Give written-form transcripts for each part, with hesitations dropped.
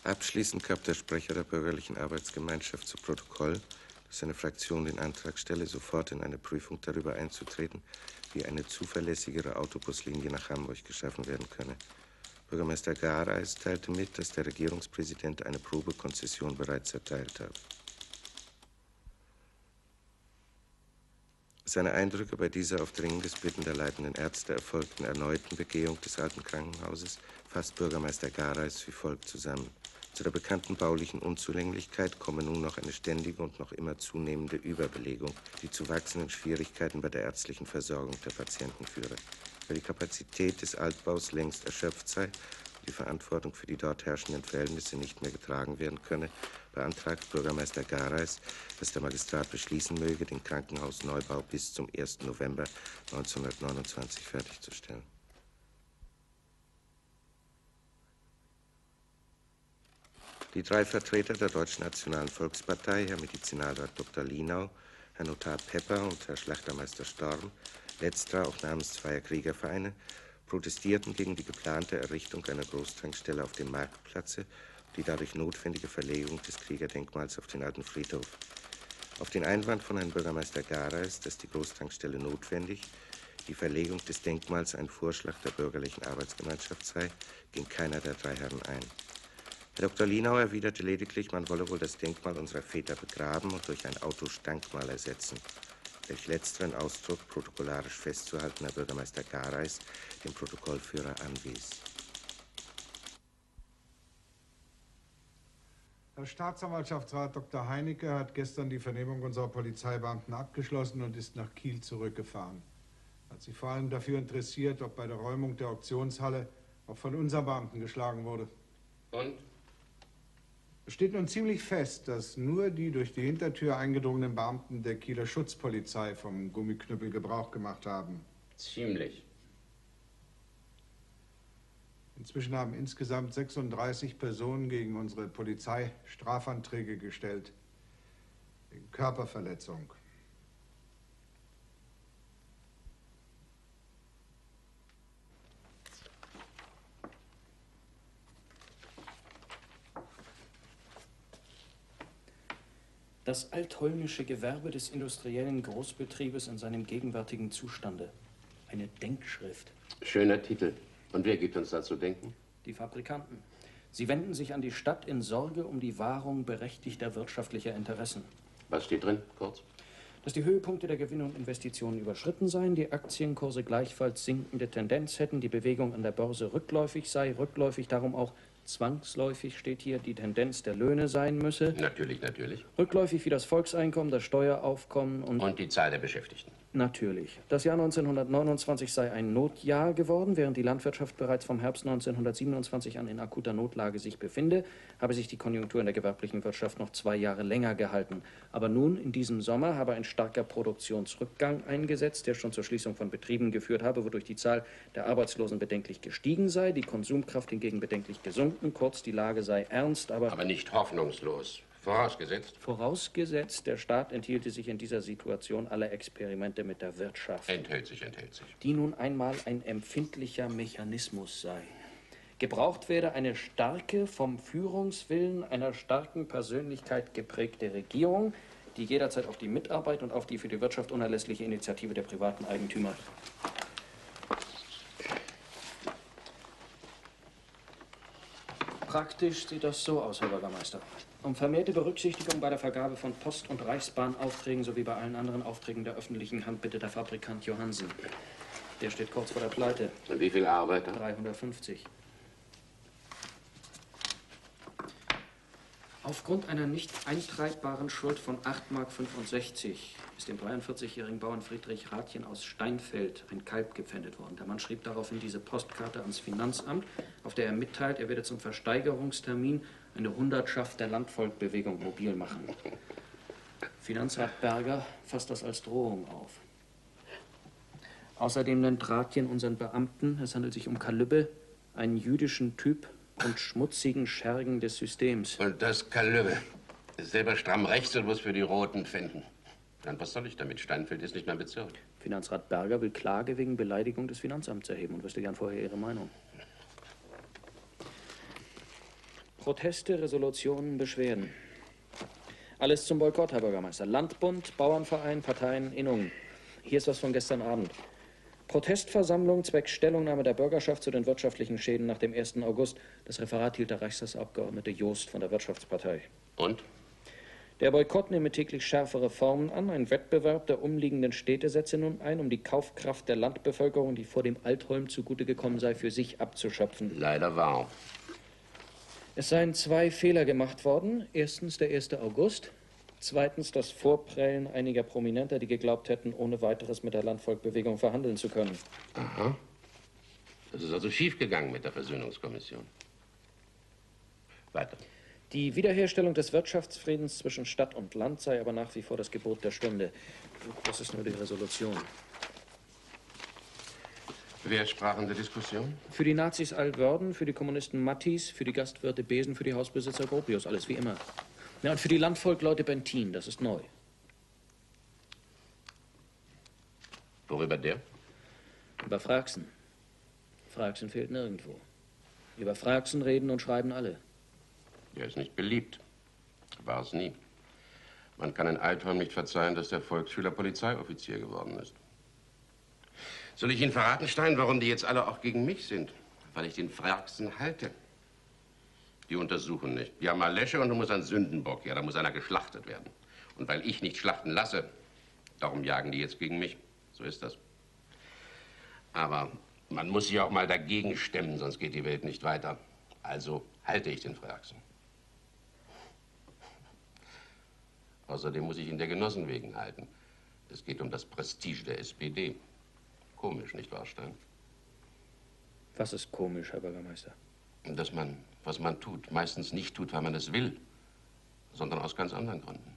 Abschließend gab der Sprecher der Bürgerlichen Arbeitsgemeinschaft zu Protokoll, dass seine Fraktion den Antrag stelle, sofort in eine Prüfung darüber einzutreten, wie eine zuverlässigere Autobuslinie nach Hamburg geschaffen werden könne. Bürgermeister Gareis teilte mit, dass der Regierungspräsident eine Probekonzession bereits erteilt habe. Seine Eindrücke bei dieser auf dringendes Bitten der leitenden Ärzte erfolgten erneuten Begehung des alten Krankenhauses fasst Bürgermeister Gareis wie folgt zusammen. Zu der bekannten baulichen Unzulänglichkeit komme nun noch eine ständige und noch immer zunehmende Überbelegung, die zu wachsenden Schwierigkeiten bei der ärztlichen Versorgung der Patienten führe. Weil die Kapazität des Altbaus längst erschöpft sei und die Verantwortung für die dort herrschenden Verhältnisse nicht mehr getragen werden könne, beantragt Bürgermeister Gareis, dass der Magistrat beschließen möge, den Krankenhausneubau bis zum 1. November 1929 fertigzustellen. Die drei Vertreter der Deutschen Nationalen Volkspartei, Herr Medizinalrat Dr. Lienau, Herr Notar Pepper und Herr Schlachtermeister Storm, letzterer auch namens zweier Kriegervereine, protestierten gegen die geplante Errichtung einer Großtankstelle auf dem Marktplatze und die dadurch notwendige Verlegung des Kriegerdenkmals auf den alten Friedhof. Auf den Einwand von Herrn Bürgermeister Gareis, dass die Großtankstelle notwendig, die Verlegung des Denkmals ein Vorschlag der Bürgerlichen Arbeitsgemeinschaft sei, ging keiner der drei Herren ein. Herr Dr. Lienau erwiderte lediglich, man wolle wohl das Denkmal unserer Väter begraben und durch ein Autostankmal ersetzen. Welch letzteren Ausdruck protokollarisch festzuhalten, Herr Bürgermeister Gareis dem Protokollführer anwies. Herr Staatsanwaltschaftsrat Dr. Heinecke hat gestern die Vernehmung unserer Polizeibeamten abgeschlossen und ist nach Kiel zurückgefahren. Hat sich vor allem dafür interessiert, ob bei der Räumung der Auktionshalle auch von unseren Beamten geschlagen wurde. Und? Es steht nun ziemlich fest, dass nur die durch die Hintertür eingedrungenen Beamten der Kieler Schutzpolizei vom Gummiknüppel Gebrauch gemacht haben. Ziemlich. Inzwischen haben insgesamt 36 Personen gegen unsere Polizei Strafanträge gestellt. Wegen Körperverletzung. Das altholmische Gewerbe des industriellen Großbetriebes in seinem gegenwärtigen Zustande. Eine Denkschrift. Schöner Titel. Und wer gibt uns da zu denken? Die Fabrikanten. Sie wenden sich an die Stadt in Sorge um die Wahrung berechtigter wirtschaftlicher Interessen. Was steht drin, kurz? Dass die Höhepunkte der Gewinne und Investitionen überschritten seien, die Aktienkurse gleichfalls sinkende Tendenz hätten, die Bewegung an der Börse rückläufig sei, rückläufig darum auch zwangsläufig, steht hier, die Tendenz der Löhne sein müsse. Natürlich, natürlich. Rückläufig wie das Volkseinkommen, das Steueraufkommen und die Zahl der Beschäftigten. Natürlich. Das Jahr 1929 sei ein Notjahr geworden, während die Landwirtschaft bereits vom Herbst 1927 an in akuter Notlage sich befinde, habe sich die Konjunktur in der gewerblichen Wirtschaft noch 2 Jahre länger gehalten. Aber nun, in diesem Sommer, habe ein starker Produktionsrückgang eingesetzt, der schon zur Schließung von Betrieben geführt habe, wodurch die Zahl der Arbeitslosen bedenklich gestiegen sei, die Konsumkraft hingegen bedenklich gesunken. Kurz, die Lage sei ernst, aber nicht hoffnungslos. Vorausgesetzt? Vorausgesetzt, der Staat enthielte sich in dieser Situation aller Experimente mit der Wirtschaft. Enthält sich, enthält sich. Die nun einmal ein empfindlicher Mechanismus sei. Gebraucht werde eine starke, vom Führungswillen einer starken Persönlichkeit geprägte Regierung, die jederzeit auf die Mitarbeit und auf die für die Wirtschaft unerlässliche Initiative der privaten Eigentümer. Praktisch sieht das so aus, Herr Bürgermeister. Um vermehrte Berücksichtigung bei der Vergabe von Post- und Reichsbahnaufträgen sowie bei allen anderen Aufträgen der öffentlichen Hand bittet der Fabrikant Johansen. Der steht kurz vor der Pleite. Und wie viele Arbeiter? 350. Aufgrund einer nicht eintreibbaren Schuld von 8,65 Mark ist dem 43-jährigen Bauern Friedrich Rathjen aus Steinfeld ein Kalb gepfändet worden. Der Mann schrieb daraufhin diese Postkarte ans Finanzamt, auf der er mitteilt, er werde zum Versteigerungstermin eine Hundertschaft der Landvolkbewegung mobil machen. Finanzrat Berger fasst das als Drohung auf. Außerdem nennt Rathjen unseren Beamten, es handelt sich um Kalübbe, einen jüdischen Typ und schmutzigen Schergen des Systems. Und das Kalübbe ist selber stramm rechts und muss für die Roten finden. Dann was soll ich damit? Steinfeld ist nicht mein Bezirk. Finanzrat Berger will Klage wegen Beleidigung des Finanzamts erheben und wüsste gern vorher Ihre Meinung. Proteste, Resolutionen, Beschwerden. Alles zum Boykott, Herr Bürgermeister. Landbund, Bauernverein, Parteien, Innungen. Hier ist was von gestern Abend. Protestversammlung zwecks Stellungnahme der Bürgerschaft zu den wirtschaftlichen Schäden nach dem 1. August. Das Referat hielt der Reichstagsabgeordnete Joost von der Wirtschaftspartei. Und? Der Boykott nehme täglich schärfere Formen an. Ein Wettbewerb der umliegenden Städte setze nun ein, um die Kaufkraft der Landbevölkerung, die vor dem Altholm zugute gekommen sei, für sich abzuschöpfen. Leider wahr. Es seien 2 Fehler gemacht worden. Erstens der 1. August. Zweitens das Vorprellen einiger Prominenter, die geglaubt hätten, ohne weiteres mit der Landvolkbewegung verhandeln zu können. Aha. Das ist also schiefgegangen mit der Versöhnungskommission. Weiter. Die Wiederherstellung des Wirtschaftsfriedens zwischen Stadt und Land sei aber nach wie vor das Gebot der Stunde. Das ist nur die Resolution. Wer sprach in der Diskussion? Für die Nazis Alwörden, für die Kommunisten Mattis, für die Gastwirte Besen, für die Hausbesitzer Gropius, alles wie immer. Ja, und für die Landvolkleute Bentin, das ist neu. Worüber der? Über Fraxen. Fraxen fehlt nirgendwo. Über Fraxen reden und schreiben alle. Der ist nicht beliebt. War es nie. Man kann in Altholm nicht verzeihen, dass der Volksschüler Polizeioffizier geworden ist. Soll ich Ihnen verraten, Stein, warum die jetzt alle auch gegen mich sind? Weil ich den Fraxen halte. Die untersuchen nicht. Die haben mal Lesche und du musst ein Sündenbock. Ja, da muss einer geschlachtet werden. Und weil ich nicht schlachten lasse, darum jagen die jetzt gegen mich. So ist das. Aber man muss sich auch mal dagegen stemmen, sonst geht die Welt nicht weiter. Also halte ich den Fraxen. Außerdem muss ich ihn der Genossen wegen halten. Es geht um das Prestige der SPD. Komisch, nicht wahr, Stein? Was ist komisch, Herr Bürgermeister? Dass man, was man tut, meistens nicht tut, weil man es will, sondern aus ganz anderen Gründen.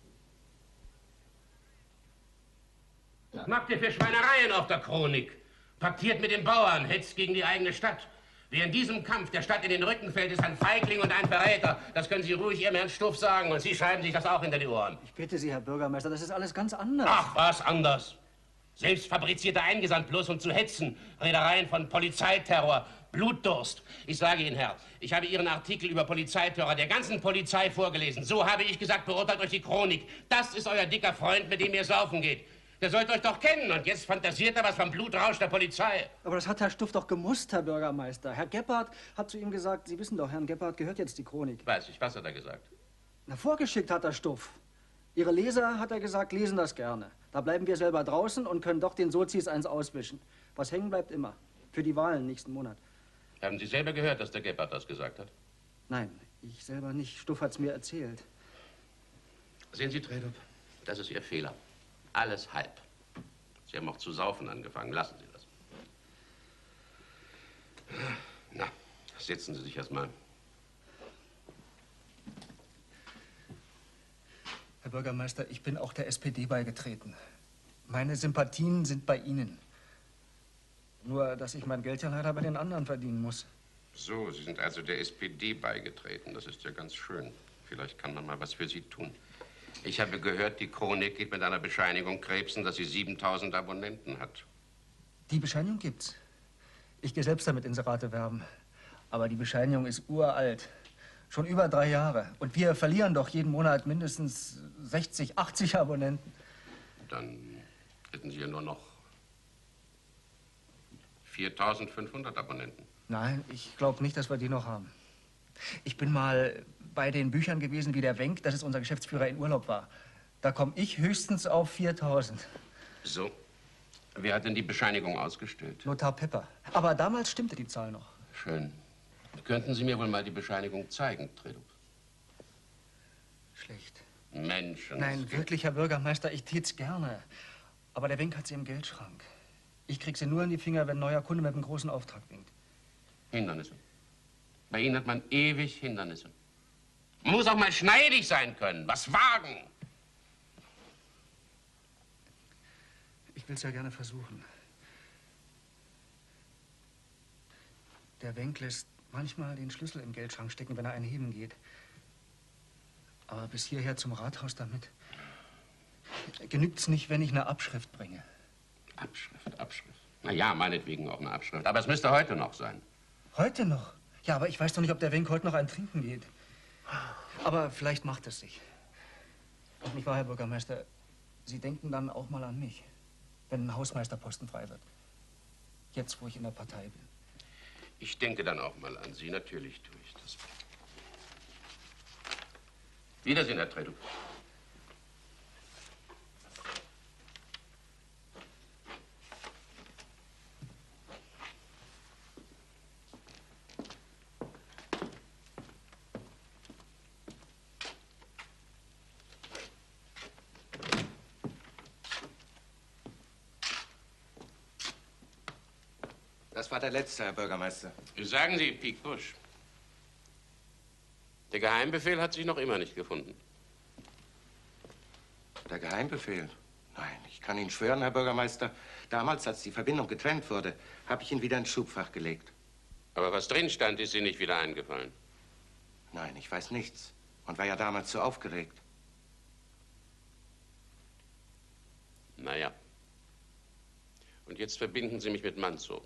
Was macht ihr für Schweinereien auf der Chronik? Paktiert mit den Bauern, hetzt gegen die eigene Stadt. Wer in diesem Kampf der Stadt in den Rücken fällt, ist ein Feigling und ein Verräter. Das können Sie ruhig Ihrem Herrn Stuff sagen und Sie schreiben sich das auch hinter die Ohren. Ich bitte Sie, Herr Bürgermeister, das ist alles ganz anders. Ach, was anders? Selbst fabrizierte Eingesandt bloß, um zu hetzen. Redereien von Polizeiterror, Blutdurst. Ich sage Ihnen, Herr, ich habe Ihren Artikel über Polizeiterror der ganzen Polizei vorgelesen. So habe ich gesagt, beurteilt euch die Chronik. Das ist euer dicker Freund, mit dem ihr saufen geht. Der sollte euch doch kennen und jetzt fantasiert er was vom Blutrausch der Polizei. Aber das hat Herr Stuff doch gemusst, Herr Bürgermeister. Herr Gebhardt hat zu ihm gesagt, Sie wissen doch, Herrn Gebhardt gehört jetzt die Chronik. Weiß ich, was hat er gesagt? Na, vorgeschickt hat Herr Stuff. Ihre Leser, hat er gesagt, lesen das gerne. Da bleiben wir selber draußen und können doch den Sozis eins auswischen. Was hängen bleibt immer. Für die Wahlen nächsten Monat. Haben Sie selber gehört, dass der Gebhardt das gesagt hat? Nein, ich selber nicht. Stuff hat's mir erzählt. Sehen Sie, Tredup, das ist Ihr Fehler. Alles halb. Sie haben auch zu saufen angefangen. Lassen Sie das. Na, setzen Sie sich erst mal. Herr Bürgermeister, ich bin auch der SPD beigetreten. Meine Sympathien sind bei Ihnen. Nur, dass ich mein Geld ja leider bei den anderen verdienen muss. So, Sie sind also der SPD beigetreten. Das ist ja ganz schön. Vielleicht kann man mal was für Sie tun. Ich habe gehört, die Chronik geht mit einer Bescheinigung krebsen, dass sie 7000 Abonnenten hat. Die Bescheinigung gibt's. Ich gehe selbst damit Inserate werben. Aber die Bescheinigung ist uralt. Schon über 3 Jahre. Und wir verlieren doch jeden Monat mindestens 60, 80 Abonnenten. Dann hätten Sie ja nur noch 4500 Abonnenten. Nein, ich glaube nicht, dass wir die noch haben. Ich bin mal bei den Büchern gewesen, wie der Wenk, das ist unser Geschäftsführer, in Urlaub war. Da komme ich höchstens auf 4000. So. Wer hat denn die Bescheinigung ausgestellt? Notar Pepper. Aber damals stimmte die Zahl noch. Schön. Könnten Sie mir wohl mal die Bescheinigung zeigen, Tredup? Schlecht. Menschen. Nein, wirklich, Herr Bürgermeister, ich tät's gerne. Aber der Wenk hat sie im Geldschrank. Ich krieg sie nur in die Finger, wenn ein neuer Kunde mit einem großen Auftrag winkt. Hindernisse. Bei Ihnen hat man ewig Hindernisse. Man muss auch mal schneidig sein können, was wagen. Ich will's ja gerne versuchen. Der Wenk lässt manchmal den Schlüssel im Geldschrank stecken, wenn er einen heben geht. Aber bis hierher zum Rathaus damit genügt's nicht, wenn ich eine Abschrift bringe. Abschrift, Abschrift. Na ja, meinetwegen auch eine Abschrift. Aber es müsste heute noch sein. Heute noch? Ja, aber ich weiß doch nicht, ob der Wenk heute noch ein Trinken geht. Aber vielleicht macht es sich. Und nicht wahr, Herr Bürgermeister, Sie denken dann auch mal an mich, wenn ein Hausmeisterposten frei wird. Jetzt, wo ich in der Partei bin. Ich denke dann auch mal an Sie, natürlich tue ich das. Wiedersehen, Herr Tredup. Das war der letzte, Herr Bürgermeister. Sagen Sie, Pieck Busch. Der Geheimbefehl hat sich noch immer nicht gefunden. Der Geheimbefehl? Nein, ich kann Ihnen schwören, Herr Bürgermeister, damals, als die Verbindung getrennt wurde, habe ich ihn wieder ins Schubfach gelegt. Aber was drin stand, ist Ihnen nicht wieder eingefallen. Nein, ich weiß nichts und war ja damals so aufgeregt. Naja. Und jetzt verbinden Sie mich mit Manzow.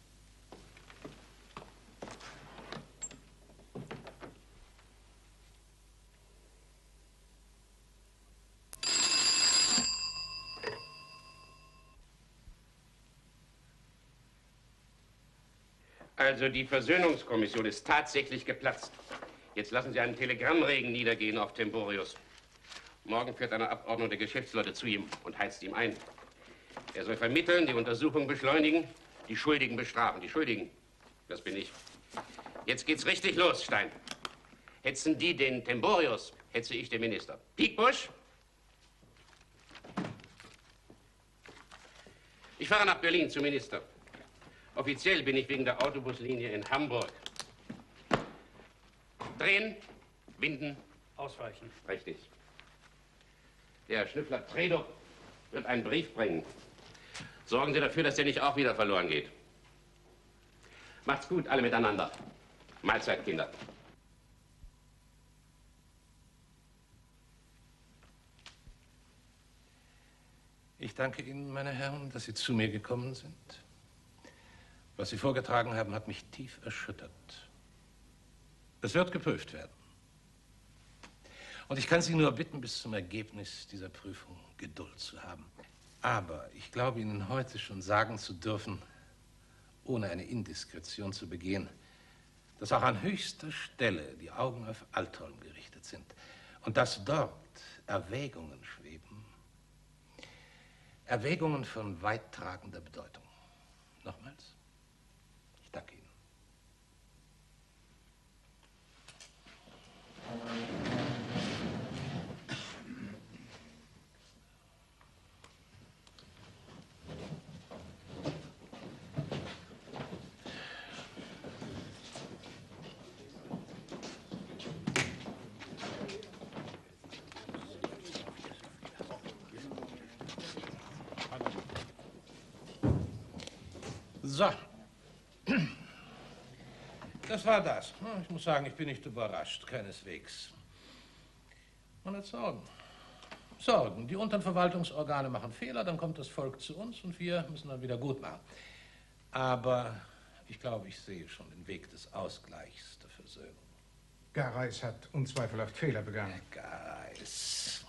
Also die Versöhnungskommission ist tatsächlich geplatzt. Jetzt lassen Sie einen Telegrammregen niedergehen auf Temborius. Morgen fährt eine Abordnung der Geschäftsleute zu ihm und heizt ihm ein. Er soll vermitteln, die Untersuchung beschleunigen, die Schuldigen bestrafen. Die Schuldigen, das bin ich. Jetzt geht's richtig los, Stein. Hetzen die den Temborius, hetze ich den Minister. Pieck Busch? Ich fahre nach Berlin zum Minister. Offiziell bin ich wegen der Autobuslinie in Hamburg. Drehen, winden. Ausweichen. Richtig. Der Schnüffler Tredup wird einen Brief bringen. Sorgen Sie dafür, dass der nicht auch wieder verloren geht. Macht's gut, alle miteinander. Mahlzeit, Kinder. Ich danke Ihnen, meine Herren, dass Sie zu mir gekommen sind. Was Sie vorgetragen haben, hat mich tief erschüttert. Es wird geprüft werden. Und ich kann Sie nur bitten, bis zum Ergebnis dieser Prüfung Geduld zu haben. Aber ich glaube Ihnen heute schon sagen zu dürfen, ohne eine Indiskretion zu begehen, dass auch an höchster Stelle die Augen auf Altholm gerichtet sind und dass dort Erwägungen schweben. Erwägungen von weittragender Bedeutung. Nochmals, ich danke Ihnen. So. Das war das. Ich muss sagen, ich bin nicht überrascht, keineswegs. Man hat Sorgen. Sorgen. Die unteren Verwaltungsorgane machen Fehler, dann kommt das Volk zu uns und wir müssen dann wieder gut machen. Aber ich glaube, ich sehe schon den Weg des Ausgleichs, der Versöhnung. Gareis hat unzweifelhaft Fehler begangen. Gareis.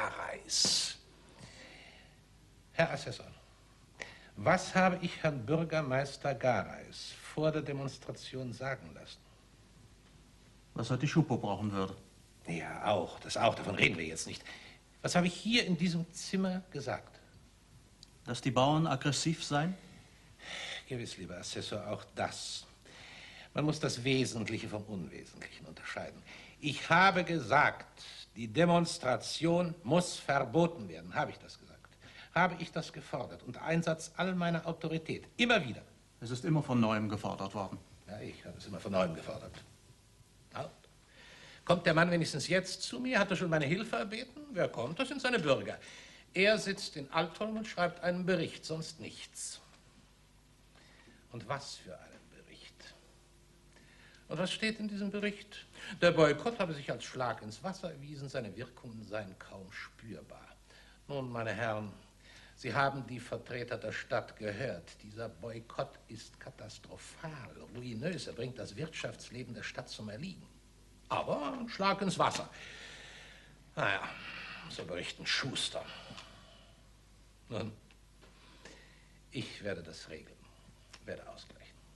Herr Assessor, was habe ich Herrn Bürgermeister Gareis vor der Demonstration sagen lassen? Was er die Schupo brauchen würde. Ja, auch. Das auch. Davon reden wir jetzt nicht. Was habe ich hier in diesem Zimmer gesagt? Dass die Bauern aggressiv seien? Gewiss, lieber Assessor, auch das. Man muss das Wesentliche vom Unwesentlichen unterscheiden. Ich habe gesagt, die Demonstration muss verboten werden. Habe ich das gesagt? Habe ich das gefordert? Unter Einsatz all meiner Autorität. Immer wieder. Es ist immer von Neuem gefordert worden. Ja, ich habe es immer von Neuem gefordert. Ja. Kommt der Mann wenigstens jetzt zu mir? Hat er schon meine Hilfe erbeten? Wer kommt? Das sind seine Bürger. Er sitzt in Altholm und schreibt einen Bericht, sonst nichts. Und was für einen Bericht? Und was steht in diesem Bericht? Der Boykott habe sich als Schlag ins Wasser erwiesen, seine Wirkungen seien kaum spürbar. Nun, meine Herren, Sie haben die Vertreter der Stadt gehört. Dieser Boykott ist katastrophal, ruinös. Er bringt das Wirtschaftsleben der Stadt zum Erliegen. Aber ein Schlag ins Wasser. Naja, so berichten Schuster. Nun, ich werde das regeln, werde ausgleichen.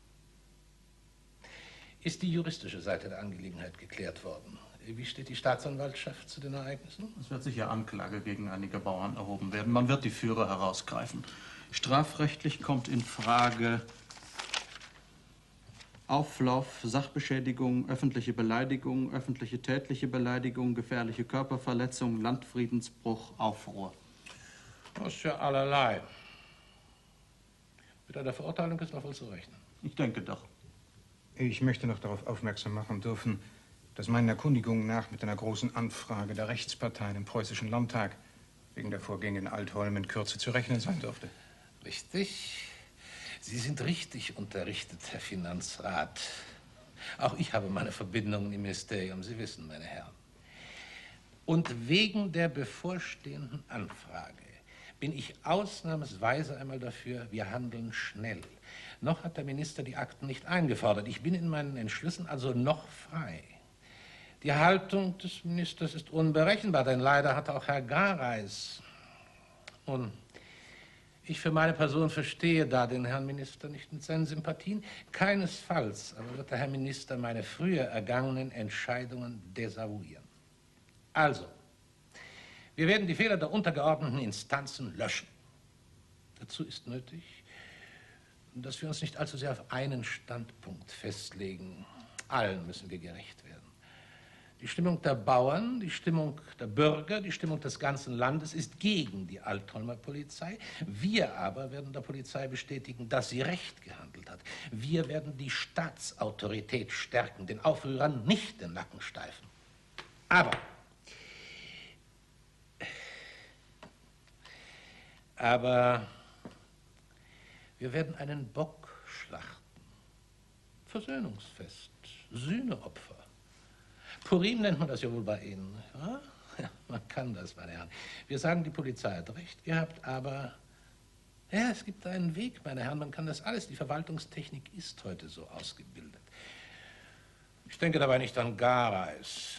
Ist die juristische Seite der Angelegenheit geklärt worden? Wie steht die Staatsanwaltschaft zu den Ereignissen? Es wird sicher Anklage gegen einige Bauern erhoben werden. Man wird die Führer herausgreifen. Strafrechtlich kommt in Frage Auflauf, Sachbeschädigung, öffentliche Beleidigung, öffentliche tätliche Beleidigung, gefährliche Körperverletzung, Landfriedensbruch, Aufruhr. Das ist ja allerlei. Mit einer Verurteilung ist noch wohl zu rechnen. Ich denke doch. Ich möchte noch darauf aufmerksam machen dürfen, dass meinen Erkundigungen nach mit einer großen Anfrage der Rechtsparteien im Preußischen Landtag wegen der Vorgänge in Altholm in Kürze zu rechnen sein dürfte. Richtig. Sie sind richtig unterrichtet, Herr Finanzrat. Auch ich habe meine Verbindungen im Ministerium, Sie wissen, meine Herren. Und wegen der bevorstehenden Anfrage bin ich ausnahmsweise einmal dafür, wir handeln schnell. Noch hat der Minister die Akten nicht eingefordert. Ich bin in meinen Entschlüssen also noch frei. Die Haltung des Ministers ist unberechenbar, denn leider hat auch Herr Gareis. Nun, ich für meine Person verstehe da den Herrn Minister nicht mit seinen Sympathien. Keinesfalls aber wird der Herr Minister meine früher ergangenen Entscheidungen desavouieren. Also, wir werden die Fehler der untergeordneten Instanzen löschen. Dazu ist nötig, dass wir uns nicht allzu sehr auf einen Standpunkt festlegen. Allen müssen wir gerecht werden. Die Stimmung der Bauern, die Stimmung der Bürger, die Stimmung des ganzen Landes ist gegen die Altholmer Polizei. Wir aber werden der Polizei bestätigen, dass sie recht gehandelt hat. Wir werden die Staatsautorität stärken, den Aufrührern nicht den Nacken steifen. Aber wir werden einen Bock schlachten. Versöhnungsfest, Sühneopfer. Purim nennt man das ja wohl bei Ihnen. Ja? Ja, man kann das, meine Herren. Wir sagen, die Polizei hat recht gehabt, aber ja, es gibt einen Weg, meine Herren. Man kann das alles. Die Verwaltungstechnik ist heute so ausgebildet. Ich denke dabei nicht an Gareis.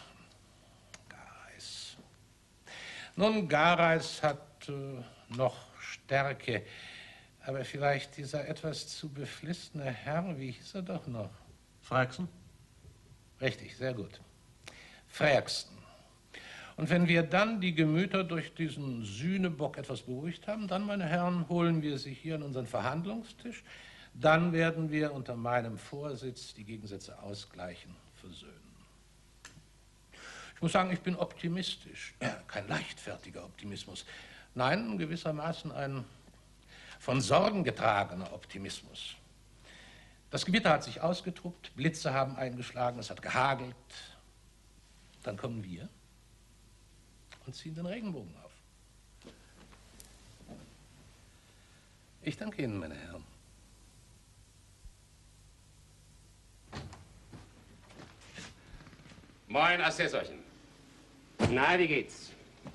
Nun, Gareis hat noch Stärke, aber vielleicht dieser etwas zu beflissene Herr, wie hieß er doch noch? Freixen? Richtig, sehr gut. Freixen. Und wenn wir dann die Gemüter durch diesen Sühnebock etwas beruhigt haben, dann, meine Herren, holen wir sie hier an unseren Verhandlungstisch. Dann werden wir unter meinem Vorsitz die Gegensätze ausgleichen, versöhnen. Ich muss sagen, ich bin optimistisch. Kein leichtfertiger Optimismus. Nein, gewissermaßen ein von Sorgen getragener Optimismus. Das Gewitter hat sich ausgetobt, Blitze haben eingeschlagen, es hat gehagelt. Dann kommen wir und ziehen den Regenbogen auf. Ich danke Ihnen, meine Herren. Moin, Assessorchen. Na, wie geht's?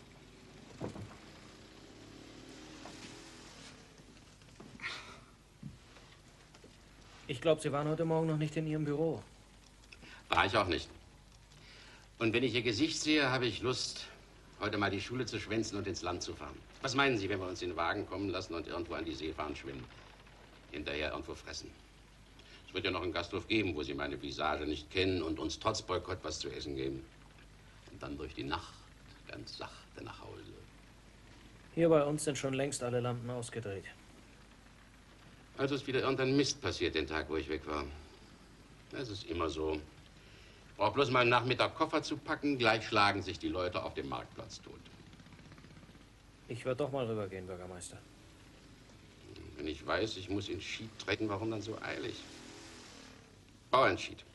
Ich glaube, Sie waren heute Morgen noch nicht in Ihrem Büro. War ich auch nicht. Und wenn ich Ihr Gesicht sehe, habe ich Lust, heute mal die Schule zu schwänzen und ins Land zu fahren. Was meinen Sie, wenn wir uns in den Wagen kommen lassen und irgendwo an die See fahren, schwimmen? Hinterher irgendwo fressen. Es wird ja noch einen Gasthof geben, wo Sie meine Visage nicht kennen und uns trotz Boykott was zu essen geben. Und dann durch die Nacht ganz sachte nach Hause. Hier bei uns sind schon längst alle Lampen ausgedreht. Also ist wieder irgendein Mist passiert den Tag, wo ich weg war. Das ist immer so. Braucht bloß mal am Nachmittag Koffer zu packen, gleich schlagen sich die Leute auf dem Marktplatz tot. Ich werde doch mal rübergehen, Bürgermeister. Wenn ich weiß, ich muss in Schied treten, warum dann so eilig? Bauernschied.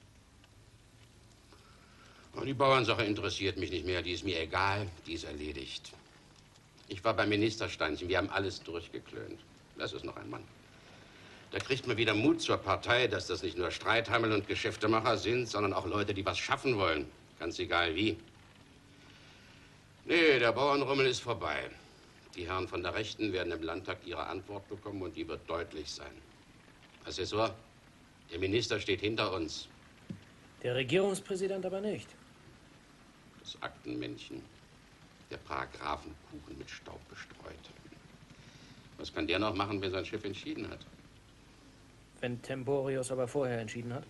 Aber die Bauernsache interessiert mich nicht mehr, die ist mir egal, die ist erledigt. Ich war beim Ministersteinchen, wir haben alles durchgeklönt. Das ist noch ein Mann. Da kriegt man wieder Mut zur Partei, dass das nicht nur Streithammel und Geschäftemacher sind, sondern auch Leute, die was schaffen wollen. Ganz egal wie. Nee, der Bauernrummel ist vorbei. Die Herren von der Rechten werden im Landtag ihre Antwort bekommen und die wird deutlich sein. Assessor, der Minister steht hinter uns. Der Regierungspräsident aber nicht. Das Aktenmännchen. Der Paragraphenkuchen mit Staub bestreut. Was kann der noch machen, wenn sein Schiff entschieden hat? Wenn Temporius aber vorher entschieden hat?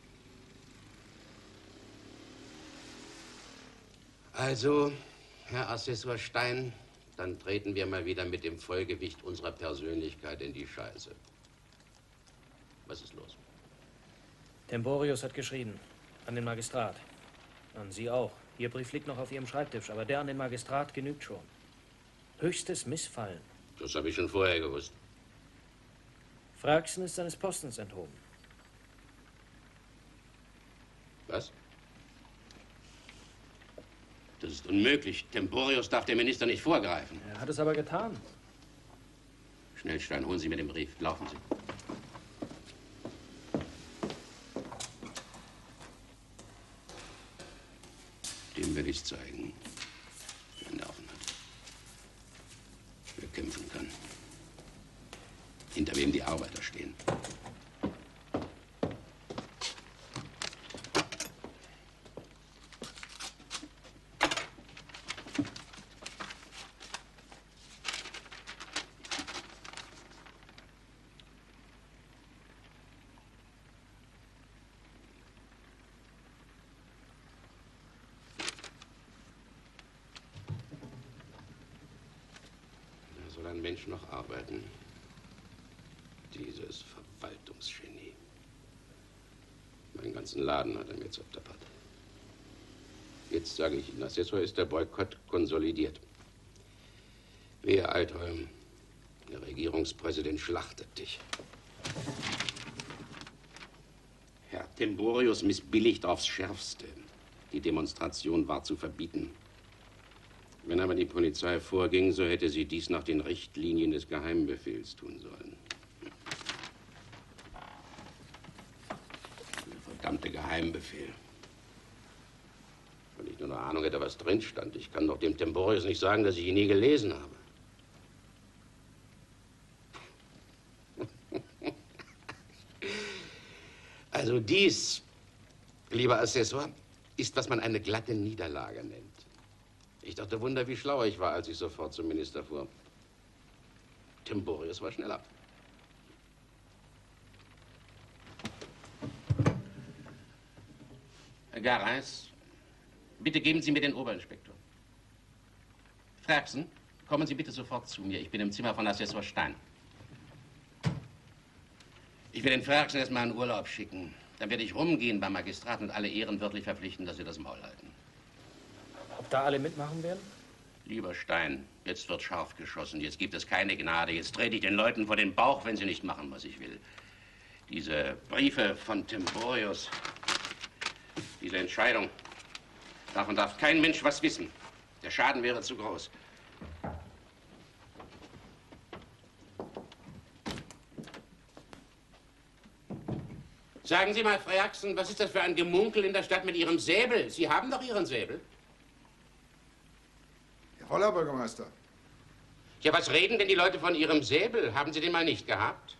Also, Herr Assessor Stein, dann treten wir mal wieder mit dem Vollgewicht unserer Persönlichkeit in die Scheiße. Was ist los? Temporius hat geschrieben. An den Magistrat. An Sie auch. Ihr Brief liegt noch auf Ihrem Schreibtisch, aber der an den Magistrat genügt schon. Höchstes Missfallen. Das habe ich schon vorher gewusst. Fraxen ist seines Postens enthoben. Was? Das ist unmöglich. Temporius darf dem Minister nicht vorgreifen. Er hat es aber getan. Schnell, Stein, holen Sie mir den Brief. Laufen Sie. Dem werde ich zeigen, wer Nerven hat. Wer kämpfen kann. Hinter wem die Arbeiter stehen. Soll ein Mensch noch arbeiten? Dieses Verwaltungsgenie. Meinen ganzen Laden hat er mir zertappert. Jetzt sage ich Ihnen, Assessor, ist der Boykott konsolidiert. Wehe, Altholm, der Regierungspräsident schlachtet dich. Herr Temporius missbilligt aufs Schärfste. Die Demonstration war zu verbieten. Wenn aber die Polizei vorging, so hätte sie dies nach den Richtlinien des Geheimbefehls tun sollen. Der verdammte Geheimbefehl. Wenn ich nur eine Ahnung hätte, was drin stand. Ich kann doch dem Temporius nicht sagen, dass ich ihn nie gelesen habe. Also dies, lieber Assessor, ist, was man eine glatte Niederlage nennt. Ich dachte, Wunder, wie schlau ich war, als ich sofort zum Minister fuhr. Temporius war schneller. Herr Gareis, bitte geben Sie mir den Oberinspektor. Fraxen, kommen Sie bitte sofort zu mir. Ich bin im Zimmer von Assessor Stein. Ich will den Fraxen erst mal in Urlaub schicken. Dann werde ich rumgehen beim Magistrat und alle ehrenwörtlich verpflichten, dass sie das Maul halten. Ob da alle mitmachen werden? Lieber Stein, jetzt wird scharf geschossen. Jetzt gibt es keine Gnade. Jetzt trete ich den Leuten vor den Bauch, wenn sie nicht machen, was ich will. Diese Briefe von Temporius, diese Entscheidung, davon darf kein Mensch was wissen. Der Schaden wäre zu groß. Sagen Sie mal, Fraxen, was ist das für ein Gemunkel in der Stadt mit Ihrem Säbel? Sie haben doch Ihren Säbel. Jawohl, Herr Bürgermeister. Ja, was reden denn die Leute von Ihrem Säbel? Haben Sie den mal nicht gehabt?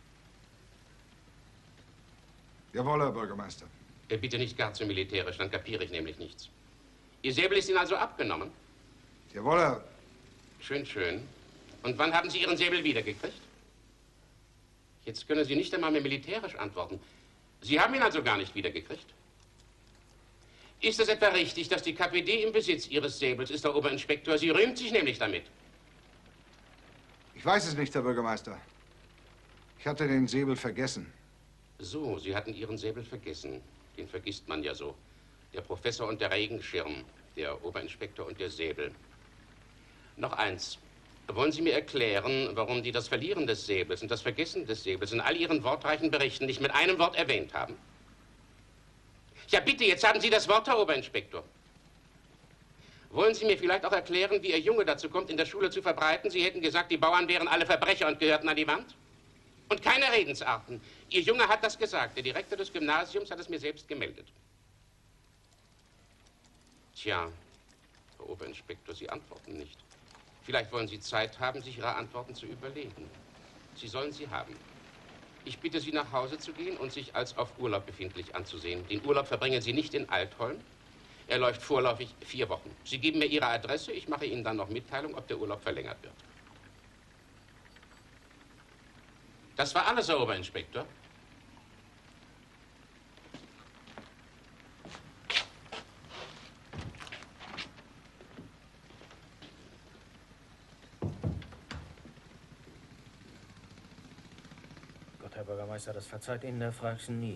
Jawohl, Herr Bürgermeister. Bitte nicht gar zu militärisch, dann kapiere ich nämlich nichts. Ihr Säbel ist Ihnen also abgenommen? Jawohl, Herr. Schön, schön. Und wann haben Sie Ihren Säbel wiedergekriegt? Jetzt können Sie nicht einmal mehr militärisch antworten. Sie haben ihn also gar nicht wiedergekriegt? Ist es etwa richtig, dass die KPD im Besitz Ihres Säbels ist, Herr Oberinspektor? Sie rühmt sich nämlich damit. Ich weiß es nicht, Herr Bürgermeister. Ich hatte den Säbel vergessen. So, Sie hatten Ihren Säbel vergessen. Den vergisst man ja so. Der Professor und der Regenschirm, der Oberinspektor und der Säbel. Noch eins. Wollen Sie mir erklären, warum die das Verlieren des Säbels und das Vergessen des Säbels in all Ihren wortreichen Berichten nicht mit einem Wort erwähnt haben? Ja, bitte, jetzt haben Sie das Wort, Herr Oberinspektor. Wollen Sie mir vielleicht auch erklären, wie Ihr Junge dazu kommt, in der Schule zu verbreiten, Sie hätten gesagt, die Bauern wären alle Verbrecher und gehörten an die Wand? Und keine Redensarten. Ihr Junge hat das gesagt. Der Direktor des Gymnasiums hat es mir selbst gemeldet. Tja, Herr Oberinspektor, Sie antworten nicht. Vielleicht wollen Sie Zeit haben, sich Ihre Antworten zu überlegen. Sie sollen sie haben. Ich bitte Sie, nach Hause zu gehen und sich als auf Urlaub befindlich anzusehen. Den Urlaub verbringen Sie nicht in Altholm. Er läuft vorläufig 4 Wochen. Sie geben mir Ihre Adresse, ich mache Ihnen dann noch Mitteilung, ob der Urlaub verlängert wird. Das war alles, Herr Oberinspektor. Gott, Herr Bürgermeister, das verzeiht Ihnen der Fraxen nie.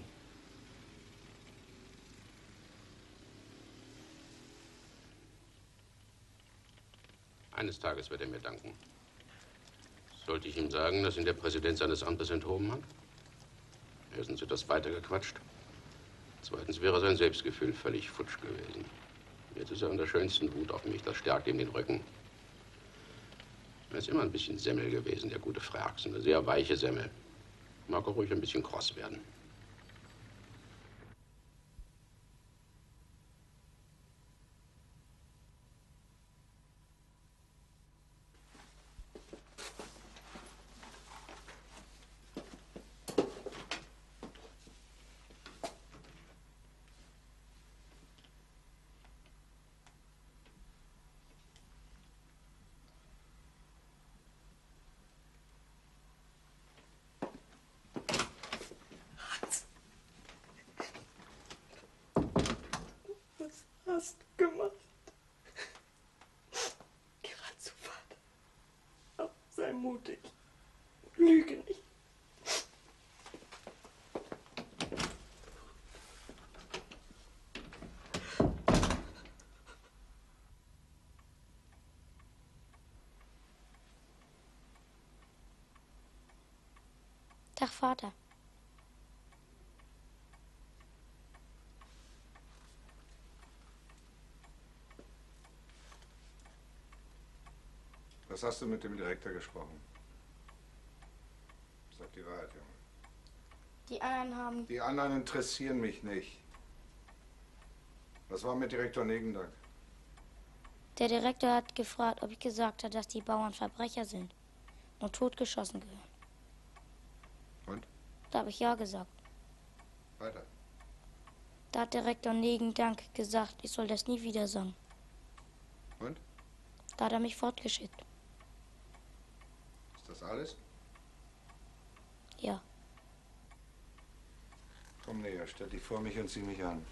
Eines Tages wird er mir danken. Sollte ich ihm sagen, dass ihn der Präsident seines Amtes enthoben hat? Erstens wird das weitergequatscht. Zweitens wäre sein Selbstgefühl völlig futsch gewesen. Jetzt ist er in der schönsten Wut auf mich. Das stärkt ihm den Rücken. Er ist immer ein bisschen Semmel gewesen, der gute Frax. Eine sehr weiche Semmel. Mag auch ruhig ein bisschen kross werden. Hast du gemacht? Geh ran zu Vater. Aber sei mutig. Lüge nicht. Tag, Vater. Was hast du mit dem Direktor gesprochen? Sag die Wahrheit, Junge. Die anderen haben... Die anderen interessieren mich nicht. Was war mit Direktor Negendank? Der Direktor hat gefragt, ob ich gesagt habe, dass die Bauern Verbrecher sind und totgeschossen gehören. Und? Da habe ich ja gesagt. Weiter. Da hat Direktor Negendank gesagt, ich soll das nie wieder sagen. Und? Da hat er mich fortgeschickt. Ist das alles? Ja. Komm näher, stell dich vor mich und sieh mich an.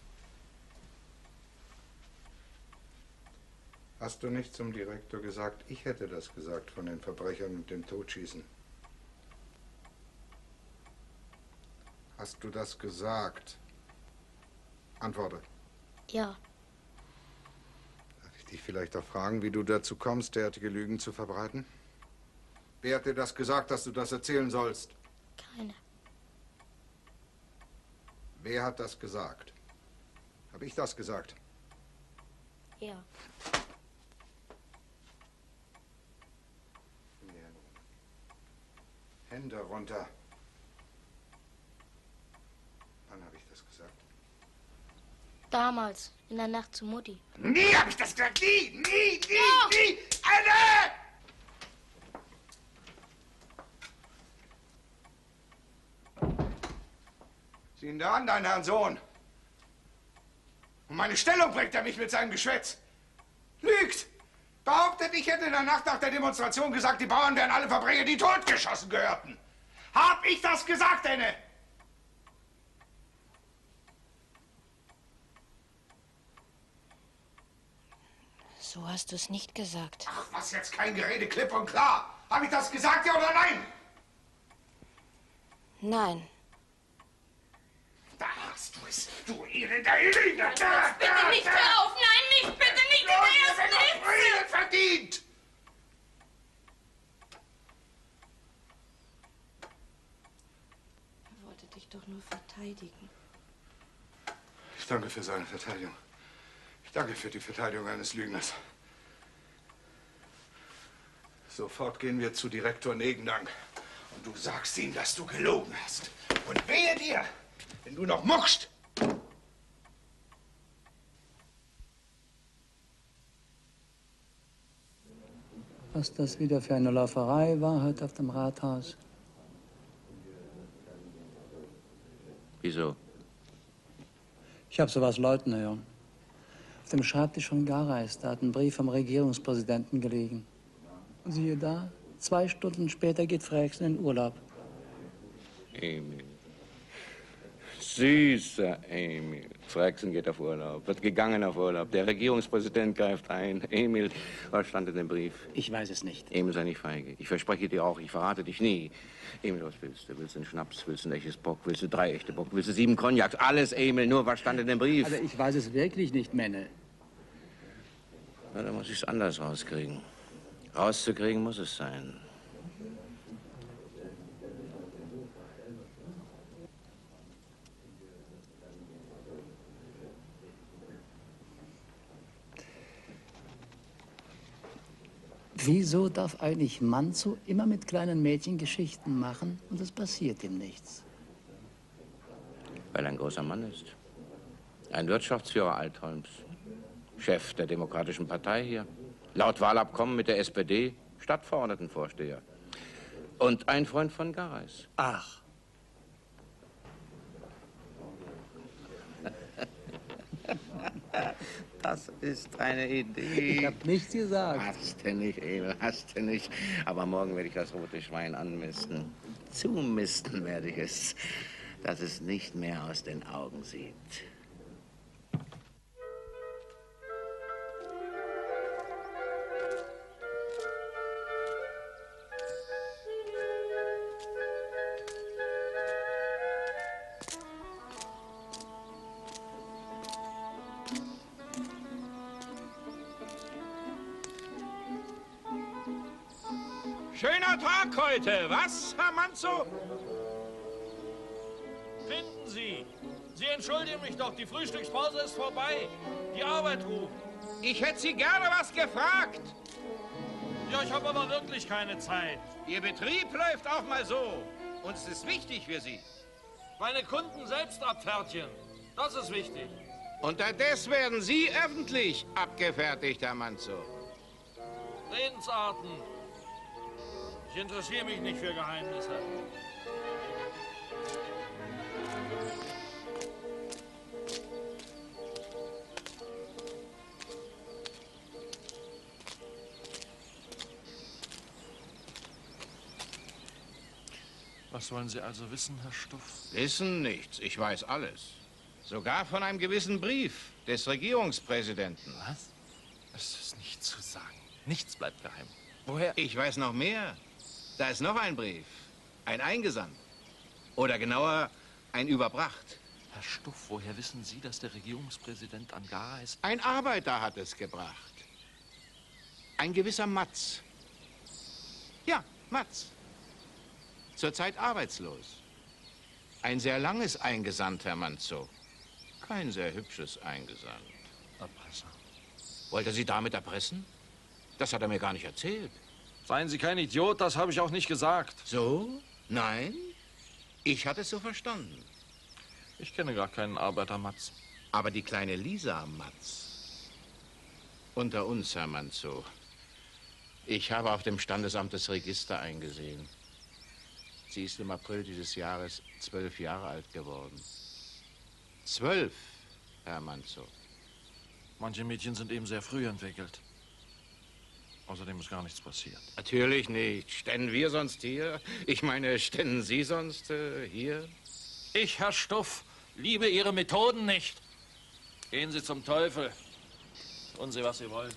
Hast du nicht zum Direktor gesagt, ich hätte das gesagt von den Verbrechern und dem Totschießen? Hast du das gesagt? Antworte. Ja. Darf ich dich vielleicht auch fragen, wie du dazu kommst, derartige Lügen zu verbreiten? Wer hat dir das gesagt, dass du das erzählen sollst? Keiner. Wer hat das gesagt? Habe ich das gesagt? Ja. Hände runter. Wann habe ich das gesagt? Damals, in der Nacht zu Mutti. Nie habe ich das gesagt! Nie! Nie! Nie! Nie! Anne! Sieh ihn da an, deinen Herrn Sohn. Um meine Stellung bringt er mich mit seinem Geschwätz. Lügt! Behauptet, ich hätte in der Nacht nach der Demonstration gesagt, die Bauern wären alle Verbrecher, die totgeschossen gehörten. Hab ich das gesagt, Henne? So hast du es nicht gesagt. Ach, was jetzt kein Gerede, klipp und klar. Hab ich das gesagt, ja oder nein? Nein. Da hast du es, du elender Lügner. Da, Bitte nicht, hör auf! Nein, nicht, bitte nicht! In der ersten Hitze! Verdient! Er wollte dich doch nur verteidigen. Ich danke für seine Verteidigung. Ich danke für die Verteidigung eines Lügners. Sofort gehen wir zu Direktor Negendank. Und du sagst ihm, dass du gelogen hast. Und wehe dir, wenn du noch muckst. was das wieder für eine Lauferei war heute auf dem Rathaus? Wieso? Ich habe sowas läuten hören. Auf dem Schreibtisch von Gareis, da hat ein Brief vom Regierungspräsidenten gelegen. Und siehe da, 2 Stunden später geht Fräxen in Urlaub. Emil. Süßer Emil. Fräxen geht auf Urlaub, wird gegangen auf Urlaub. Der Regierungspräsident greift ein. Emil, was stand in dem Brief? Ich weiß es nicht. Emil, sei nicht feige. Ich verspreche dir auch, ich verrate dich nie. Emil, was willst du? Willst du einen Schnaps? Willst du ein echtes Bock? Willst du 3 echte Bock? Willst du 7 Cognacs? Alles, Emil, nur was stand in dem Brief? Also ich weiß es wirklich nicht, Menne. Na, dann muss ich es anders rauskriegen. Rauszukriegen muss es sein. Wieso darf eigentlich Manzo immer mit kleinen Mädchen Geschichten machen und es passiert ihm nichts? Weil er ein großer Mann ist. Ein Wirtschaftsführer Altholms. Chef der Demokratischen Partei hier. Laut Wahlabkommen mit der SPD Stadtverordnetenvorsteher. Und ein Freund von Gareis. Ach. Das ist eine Idee. Ich hab nichts gesagt. Hast du nicht, Emil, hast du nicht. Aber morgen werde ich das rote Schwein anmisten. Zumisten werde ich es, dass es nicht mehr aus den Augen sieht. Schöner Tag heute, was, Herr Manzo? Finden Sie. Sie entschuldigen mich doch, die Frühstückspause ist vorbei. Die Arbeit ruft. Ich hätte Sie gerne was gefragt. Ja, ich habe aber wirklich keine Zeit. Ihr Betrieb läuft auch mal so. Und es ist wichtig für Sie. Meine Kunden selbst abfertigen. Das ist wichtig. Unterdessen werden Sie öffentlich abgefertigt, Herr Manzo. Redensarten. Ich interessiere mich nicht für Geheimnisse. Was wollen Sie also wissen, Herr Stuff? Wissen nichts. Ich weiß alles. Sogar von einem gewissen Brief des Regierungspräsidenten. Was? Es ist nicht zu sagen. Nichts bleibt geheim. Woher? Ich weiß noch mehr. Da ist noch ein Brief. Ein eingesandt. Oder genauer, ein überbracht. Herr Stuff, woher wissen Sie, dass der Regierungspräsident an Gareis... Ein Arbeiter hat es gebracht. Ein gewisser Matz. Ja, Matz. Zurzeit arbeitslos. Ein sehr langes Eingesandt, Herr Manzo. Kein sehr hübsches Eingesandt. Erpresser. Wollte er Sie damit erpressen? Das hat er mir gar nicht erzählt. Seien Sie kein Idiot, das habe ich auch nicht gesagt. So? Nein? Ich hatte es so verstanden. Ich kenne gar keinen Arbeiter Matz. Aber die kleine Lisa Matz. Unter uns, Herr Manzo. Ich habe auf dem Standesamt das Register eingesehen. Sie ist im April dieses Jahres 12 Jahre alt geworden. 12, Herr Manzo. Manche Mädchen sind eben sehr früh entwickelt. Außerdem ist gar nichts passiert. Natürlich nicht. Ständen wir sonst hier? Ich meine, ständen Sie sonst hier? Ich, Herr Stuff, liebe Ihre Methoden nicht. Gehen Sie zum Teufel. Tun Sie, was Sie wollen.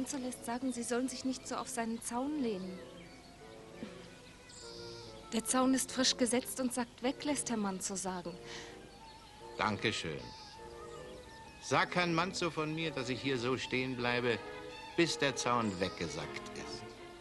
Manzo lässt sagen, Sie sollen sich nicht so auf seinen Zaun lehnen. Der Zaun ist frisch gesetzt und sagt weg, lässt Herr Manzo sagen. Dankeschön. Sag Herrn Manzo von mir, dass ich hier so stehen bleibe, bis der Zaun weggesackt ist.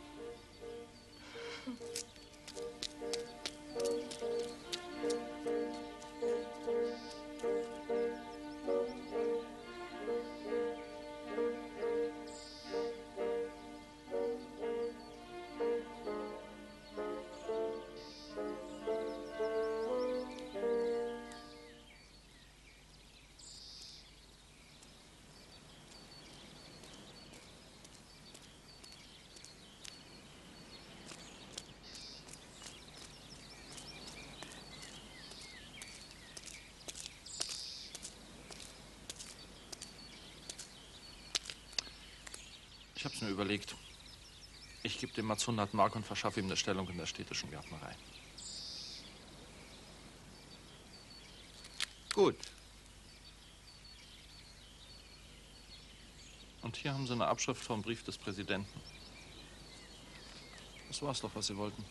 Ich hab's mir überlegt. Ich gebe dem Mats 100 Mark und verschaffe ihm eine Stellung in der städtischen Gärtnerei. Gut. Und hier haben Sie eine Abschrift vom Brief des Präsidenten. Das war's doch, was Sie wollten.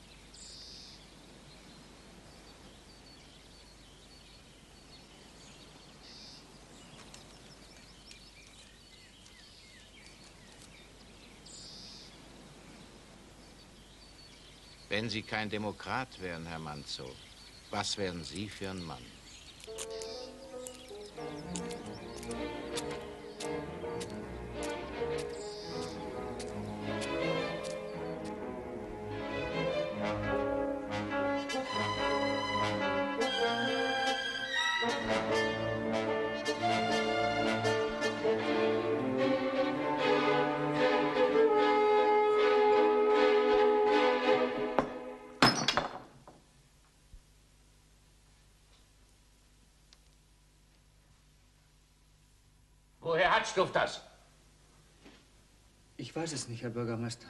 Wenn Sie kein Demokrat wären, Herr Manzo, was wären Sie für ein Mann? Woher hat Stuff das? Ich weiß es nicht, Herr Bürgermeister.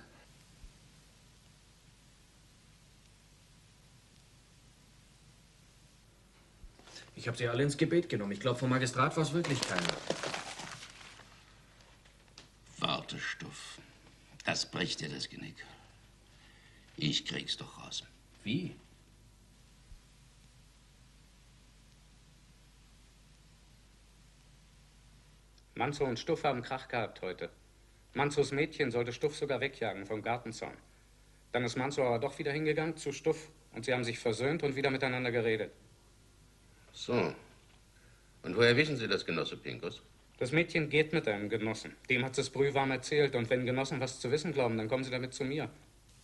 Ich habe sie alle ins Gebet genommen. Ich glaube, vom Magistrat war es wirklich keiner. Warte, Stuff. Das bricht dir das Genick. Ich krieg's doch raus. Wie? Manzo und Stuff haben Krach gehabt heute. Manzos Mädchen sollte Stuff sogar wegjagen vom Gartenzaun. Dann ist Manzo aber doch wieder hingegangen zu Stuff und sie haben sich versöhnt und wieder miteinander geredet. So. Und woher wissen Sie das, Genosse Pinkus? Das Mädchen geht mit einem Genossen. Dem hat es brühwarm erzählt und wenn Genossen was zu wissen glauben, dann kommen sie damit zu mir.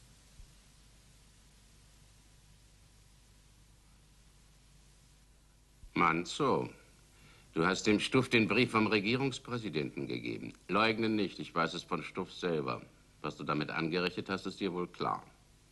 Manzo, du hast dem Stuff den Brief vom Regierungspräsidenten gegeben. Leugne nicht, ich weiß es von Stuff selber. Was du damit angerichtet hast, ist dir wohl klar.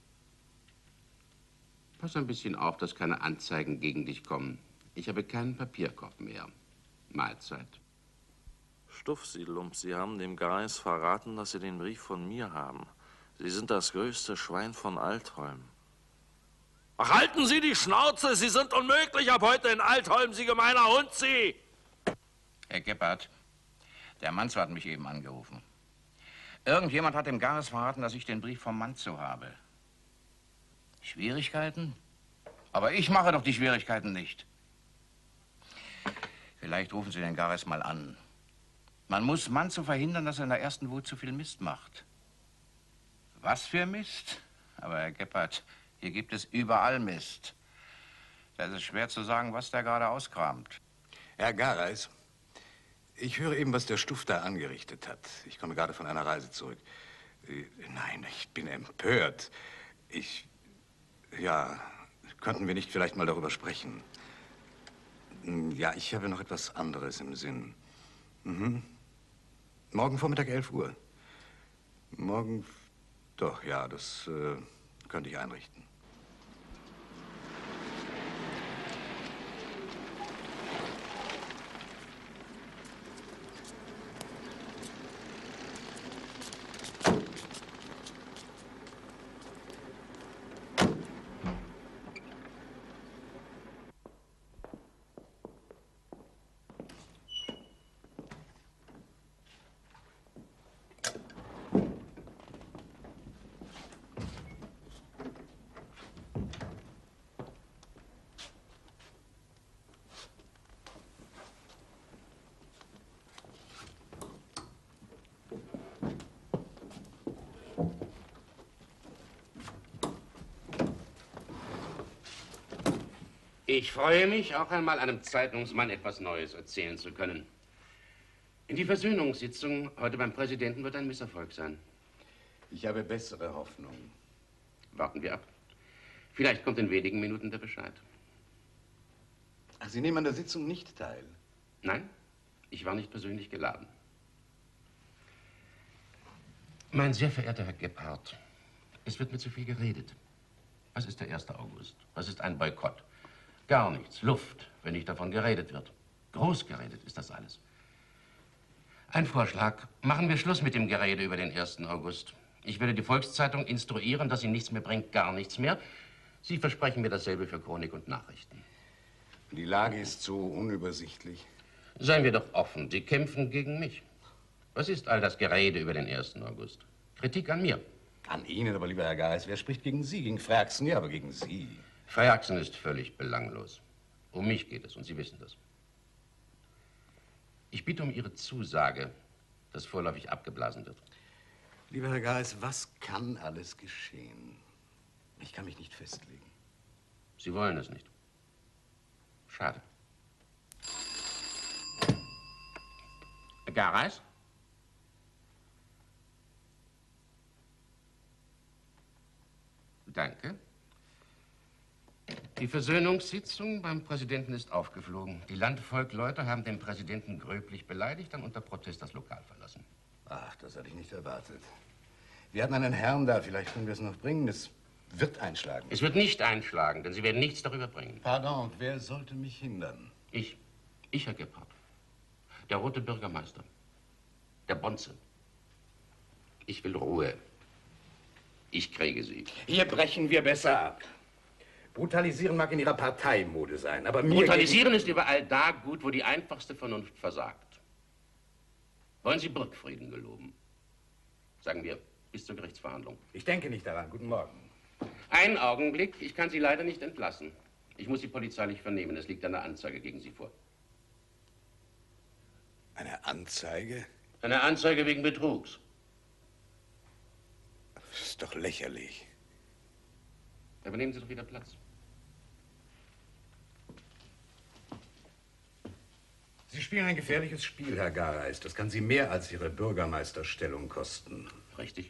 Pass ein bisschen auf, dass keine Anzeigen gegen dich kommen. Ich habe keinen Papierkorb mehr. Mahlzeit. Stuff, Sie Lump, Sie haben dem Greis verraten, dass Sie den Brief von mir haben. Sie sind das größte Schwein von Altholm. Ach, halten Sie die Schnauze! Sie sind unmöglich ab heute in Altholm, Sie gemeiner Hund, Sie! Herr Gebhardt, der Manzo hat mich eben angerufen. Irgendjemand hat dem Gares verraten, dass ich den Brief vom Manzo habe. Schwierigkeiten? Aber ich mache doch die Schwierigkeiten nicht. Vielleicht rufen Sie den Gares mal an. Man muss Manzo verhindern, dass er in der ersten Wut zu viel Mist macht. Was für Mist? Aber Herr Gebhardt, hier gibt es überall Mist. Da ist es schwer zu sagen, was der gerade auskramt. Herr Gareis, ich höre eben, was der Stuff da angerichtet hat. Ich komme gerade von einer Reise zurück. Nein, ich bin empört. Ja, könnten wir nicht vielleicht mal darüber sprechen? Ja, ich habe noch etwas anderes im Sinn. Mhm. Morgen Vormittag 11 Uhr. Morgen, doch, ja, das könnte ich einrichten. Ich freue mich, auch einmal einem Zeitungsmann etwas Neues erzählen zu können. Die Versöhnungssitzung heute beim Präsidenten wird ein Misserfolg sein. Ich habe bessere Hoffnung. Warten wir ab. Vielleicht kommt in wenigen Minuten der Bescheid. Ach, Sie nehmen an der Sitzung nicht teil? Nein, ich war nicht persönlich geladen. Mein sehr verehrter Herr Gebhardt, es wird mir zu viel geredet. Was ist der 1. August? Was ist ein Boykott? Gar nichts. Luft, wenn nicht davon geredet wird. Groß geredet ist das alles. Ein Vorschlag. Machen wir Schluss mit dem Gerede über den 1. August. Ich werde die Volkszeitung instruieren, dass sie nichts mehr bringt, gar nichts mehr. Sie versprechen mir dasselbe für Chronik und Nachrichten. Die Lage ist so unübersichtlich. Seien wir doch offen. Sie kämpfen gegen mich. Was ist all das Gerede über den 1. August? Kritik an mir. An Ihnen, aber lieber Herr Gareis, wer spricht gegen Sie? Gegen Frerksen? Ja, aber gegen Sie. Frerksen ist völlig belanglos. Um mich geht es und Sie wissen das. Ich bitte um Ihre Zusage, dass vorläufig abgeblasen wird. Lieber Herr Gareis, was kann alles geschehen? Ich kann mich nicht festlegen. Sie wollen es nicht. Schade. Gareis? Danke. Die Versöhnungssitzung beim Präsidenten ist aufgeflogen. Die Landvolkleute haben den Präsidenten gröblich beleidigt, dann unter Protest das Lokal verlassen. Ach, das hatte ich nicht erwartet. Wir hatten einen Herrn da, vielleicht können wir es noch bringen. Es wird einschlagen. Es wird nicht einschlagen, denn Sie werden nichts darüber bringen. Pardon, wer sollte mich hindern? Ich, Herr Gebhardt. Der rote Bürgermeister. Der Bonze. Ich will Ruhe. Ich kriege sie. Hier brechen wir besser ab. Brutalisieren mag in Ihrer Partei Mode sein, aber mir... Brutalisieren ist überall da gut, wo die einfachste Vernunft versagt. Wollen Sie Burgfrieden geloben? Sagen wir, bis zur Gerichtsverhandlung. Ich denke nicht daran. Guten Morgen. Einen Augenblick. Ich kann Sie leider nicht entlassen. Ich muss Sie polizeilich vernehmen. Es liegt eine Anzeige gegen Sie vor. Eine Anzeige? Eine Anzeige wegen Betrugs. Das ist doch lächerlich. Aber nehmen Sie doch wieder Platz. Sie spielen ein gefährliches Spiel, Herr Gareis. Das kann Sie mehr als Ihre Bürgermeisterstellung kosten. Richtig.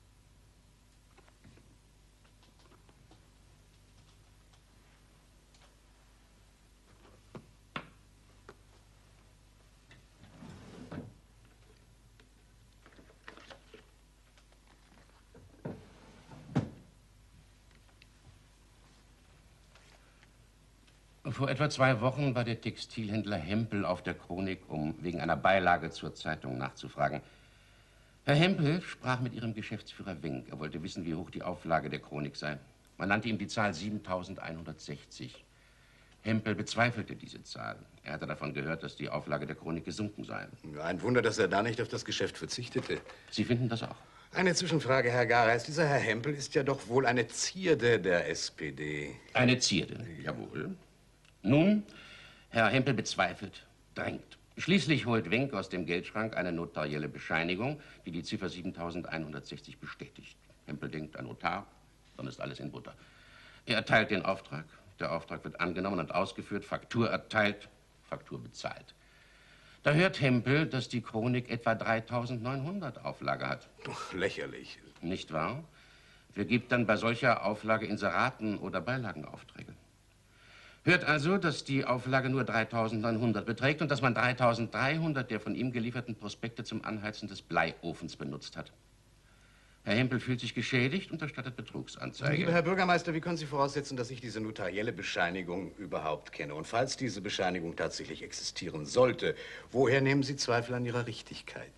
Vor etwa 2 Wochen war der Textilhändler Hempel auf der Chronik, um wegen einer Beilage zur Zeitung nachzufragen. Herr Hempel sprach mit Ihrem Geschäftsführer Wenk. Er wollte wissen, wie hoch die Auflage der Chronik sei. Man nannte ihm die Zahl 7.160. Hempel bezweifelte diese Zahl. Er hatte davon gehört, dass die Auflage der Chronik gesunken sei. Ein Wunder, dass er da nicht auf das Geschäft verzichtete. Sie finden das auch? Eine Zwischenfrage, Herr Gareis. Dieser Herr Hempel ist ja doch wohl eine Zierde der SPD. Eine Zierde, jawohl. Nun, Herr Hempel bezweifelt, drängt. Schließlich holt Wenk aus dem Geldschrank eine notarielle Bescheinigung, die die Ziffer 7.160 bestätigt. Hempel denkt, ein Notar, dann ist alles in Butter. Er erteilt den Auftrag, der Auftrag wird angenommen und ausgeführt, Faktur erteilt, Faktur bezahlt. Da hört Hempel, dass die Chronik etwa 3.900 Auflage hat. Doch, lächerlich. Nicht wahr? Wer gibt dann bei solcher Auflage Inseraten oder Beilagenaufträge? Hört also, dass die Auflage nur 3.900 beträgt und dass man 3.300 der von ihm gelieferten Prospekte zum Anheizen des Bleiofens benutzt hat. Herr Hempel fühlt sich geschädigt und erstattet Betrugsanzeige. Lieber Herr Bürgermeister, wie können Sie voraussetzen, dass ich diese notarielle Bescheinigung überhaupt kenne? Und falls diese Bescheinigung tatsächlich existieren sollte, woher nehmen Sie Zweifel an ihrer Richtigkeit?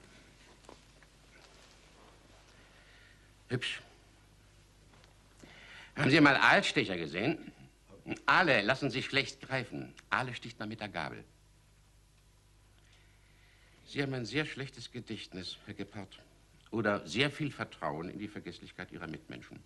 Hübsch. Haben Sie mal Aalstecher gesehen? Aale lassen sich schlecht greifen. Aale sticht man mit der Gabel. Sie haben ein sehr schlechtes Gedächtnis, Herr Gebhardt. Oder sehr viel Vertrauen in die Vergesslichkeit Ihrer Mitmenschen.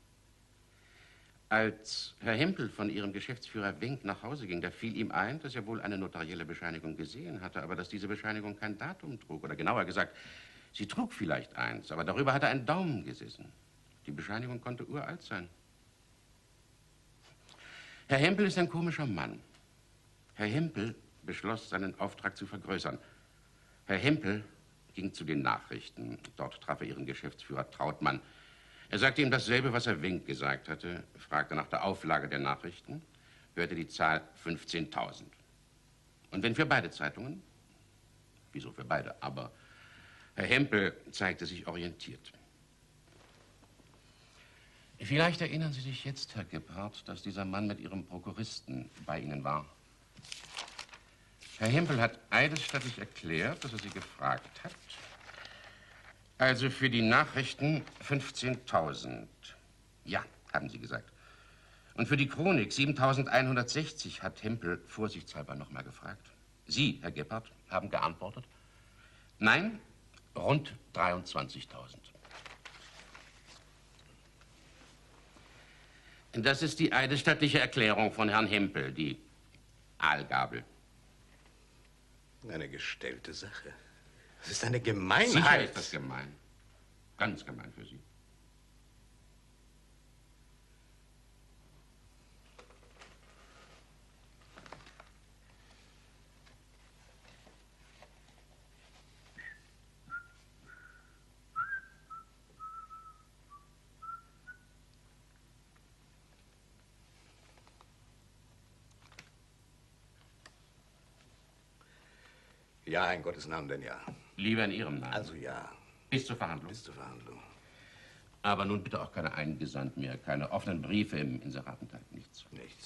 Als Herr Hempel von Ihrem Geschäftsführer Wenk nach Hause ging, da fiel ihm ein, dass er wohl eine notarielle Bescheinigung gesehen hatte, aber dass diese Bescheinigung kein Datum trug. Oder genauer gesagt, sie trug vielleicht eins, aber darüber hatte ein Daumen gesessen. Die Bescheinigung konnte uralt sein. Herr Hempel ist ein komischer Mann. Herr Hempel beschloss, seinen Auftrag zu vergrößern. Herr Hempel ging zu den Nachrichten. Dort traf er ihren Geschäftsführer Trautmann. Er sagte ihm dasselbe, was Herr Wenck gesagt hatte, fragte nach der Auflage der Nachrichten, hörte die Zahl 15.000. Und wenn für beide Zeitungen? Wieso für beide? Aber Herr Hempel zeigte sich orientiert. Vielleicht erinnern Sie sich jetzt, Herr Gebhardt, dass dieser Mann mit Ihrem Prokuristen bei Ihnen war. Herr Hempel hat eidesstattlich erklärt, dass er Sie gefragt hat. Also für die Nachrichten 15.000. Ja, haben Sie gesagt. Und für die Chronik 7.160 hat Hempel vorsichtshalber noch mal gefragt. Sie, Herr Gebhardt, haben geantwortet. Nein, rund 23.000. Das ist die eidesstattliche Erklärung von Herrn Hempel, die Aalgabel. Eine gestellte Sache. Das ist eine Gemeinheit. Sicher ist das gemein. Ganz gemein für Sie. Ja, in Gottes Namen denn ja. Lieber in Ihrem Namen. Also ja. Bis zur Verhandlung. Bis zur Verhandlung. Aber nun bitte auch keine Eingesandt mehr, keine offenen Briefe im Inseratenteil, nichts. Nichts.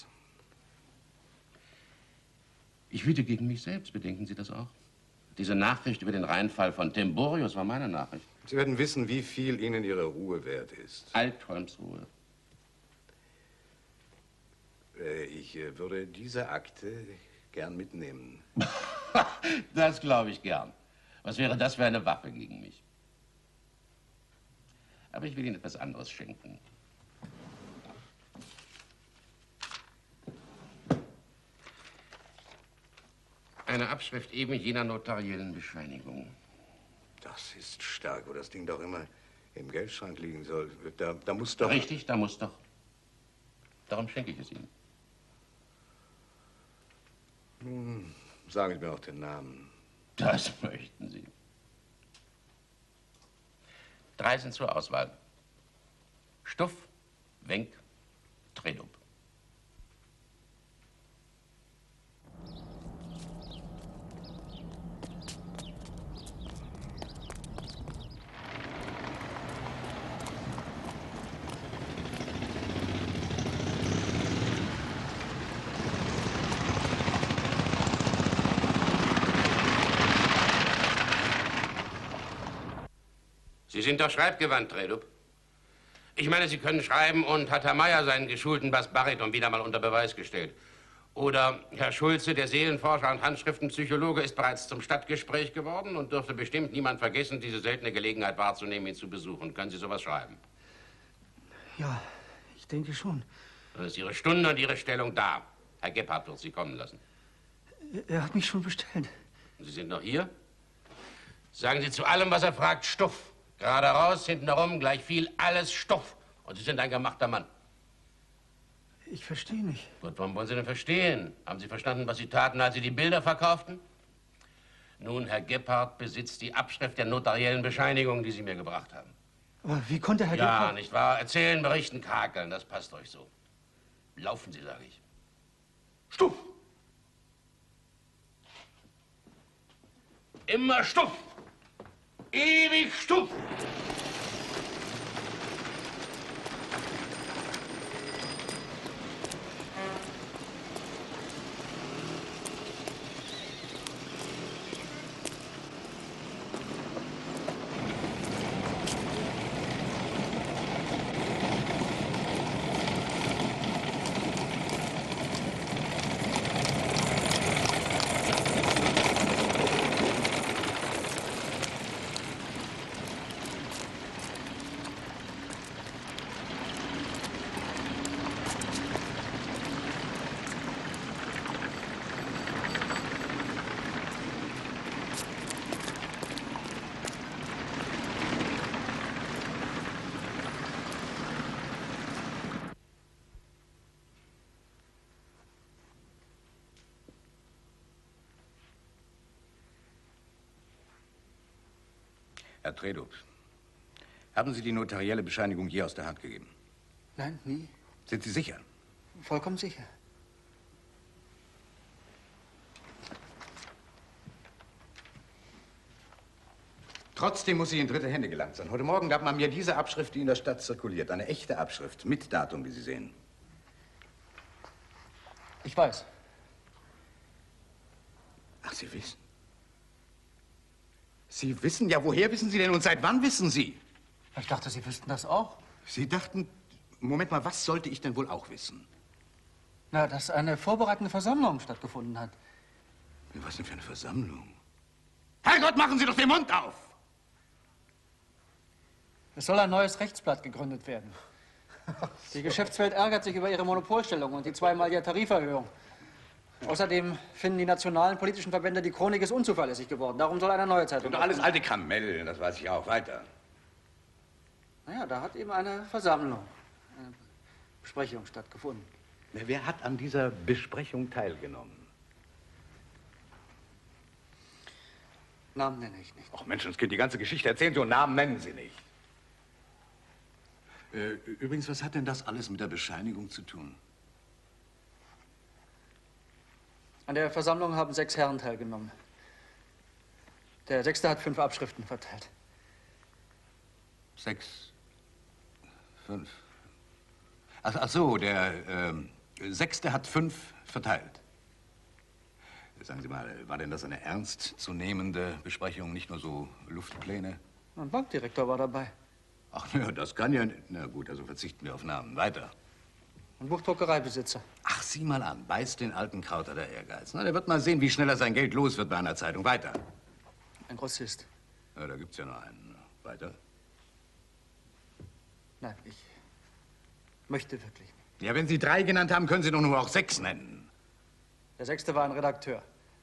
Ich wüte gegen mich selbst, bedenken Sie das auch? Diese Nachricht über den Reinfall von Timborius war meine Nachricht. Sie werden wissen, wie viel Ihnen Ihre Ruhe wert ist. Altholms Ruhe. Ich würde diese Akte gern mitnehmen. Das glaube ich gern. Was wäre das für eine Waffe gegen mich? Aber ich will Ihnen etwas anderes schenken. Eine Abschrift eben jener notariellen Bescheinigung. Das ist stark, wo das Ding doch immer im Geldschrank liegen soll. Da muss doch... Richtig, da muss doch. Darum schenke ich es Ihnen. Nun, sagen Sie mir auch den Namen. Das möchten Sie. 3 sind zur Auswahl. Stuff, Wenck, Trelub. Sie sind doch schreibgewandt, Trelub. Ich meine, Sie können schreiben und hat Herr Meier seinen geschulten Bass-Bariton wieder mal unter Beweis gestellt. Oder Herr Schulze, der Seelenforscher und Handschriftenpsychologe, ist bereits zum Stadtgespräch geworden und dürfte bestimmt niemand vergessen, diese seltene Gelegenheit wahrzunehmen, ihn zu besuchen. Können Sie sowas schreiben? Ja, ich denke schon. Dann ist Ihre Stunde und Ihre Stellung da. Herr Gebhardt wird Sie kommen lassen. Er hat mich schon bestellt. Und Sie sind noch hier? Sagen Sie zu allem, was er fragt, Stuff. Gerade raus, hinten herum, gleich viel, alles Stoff. Und Sie sind ein gemachter Mann. Ich verstehe nicht. Gut, warum wollen Sie denn verstehen? Haben Sie verstanden, was Sie taten, als Sie die Bilder verkauften? Nun, Herr Gebhardt besitzt die Abschrift der notariellen Bescheinigung, die Sie mir gebracht haben. Aber wie konnte Herr Ja, Gebhardt... nicht wahr? Erzählen, berichten, kakeln, das passt euch so. Laufen Sie, sage ich. Stuff! Immer Stuff! Ewig Stuff! Herr Tredup, haben Sie die notarielle Bescheinigung je aus der Hand gegeben? Nein, nie. Sind Sie sicher? Vollkommen sicher. Trotzdem muss sie in dritte Hände gelangt sein. Heute Morgen gab man mir diese Abschrift, die in der Stadt zirkuliert. Eine echte Abschrift, mit Datum, wie Sie sehen. Ich weiß. Ach, Sie wissen? Sie wissen? Ja, woher wissen Sie denn und seit wann wissen Sie? Ich dachte, Sie wüssten das auch. Sie dachten... Moment mal, was sollte ich denn wohl auch wissen? Na, dass eine vorbereitende Versammlung stattgefunden hat. Was denn für eine Versammlung? Herrgott, machen Sie doch den Mund auf! Es soll ein neues Rechtsblatt gegründet werden. Die Geschäftswelt ärgert sich über ihre Monopolstellung und die zweimalige Tariferhöhung. Außerdem finden die nationalen politischen Verbände, die Chronik ist unzuverlässig geworden. Darum soll eine neue Zeitung... Und doch alles alte Kamellen, das weiß ich auch. Weiter. Naja, da hat eben eine Versammlung, eine Besprechung stattgefunden. Wer hat an dieser Besprechung teilgenommen? Namen nenne ich nicht. Ach Menschenskind, die ganze Geschichte erzählen Sie und Namen nennen Sie nicht. Übrigens, was hat denn das alles mit der Bescheinigung zu tun? An der Versammlung haben 6 Herren teilgenommen. Der 6. hat 5 Abschriften verteilt. 6, 5. Ach so, der 6. hat 5 verteilt. Sagen Sie mal, war denn das eine ernstzunehmende Besprechung, nicht nur so Luftpläne? Ein Bankdirektor war dabei. Ach, ja, das kann ja... Na gut, also verzichten wir auf Namen. Weiter. Ein Buchdruckereibesitzer. Ach, sieh mal an. Beißt den alten Krauter der Ehrgeiz. Na, der wird mal sehen, wie schnell er sein Geld los wird bei einer Zeitung. Weiter. Ein Grossist. Ja, da gibt's ja noch einen. Weiter. Nein, ich möchte wirklich nicht. Ja, wenn Sie 3 genannt haben, können Sie doch nur auch 6 nennen. Der 6. war ein Redakteur.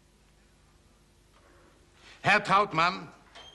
Herr Trautmann.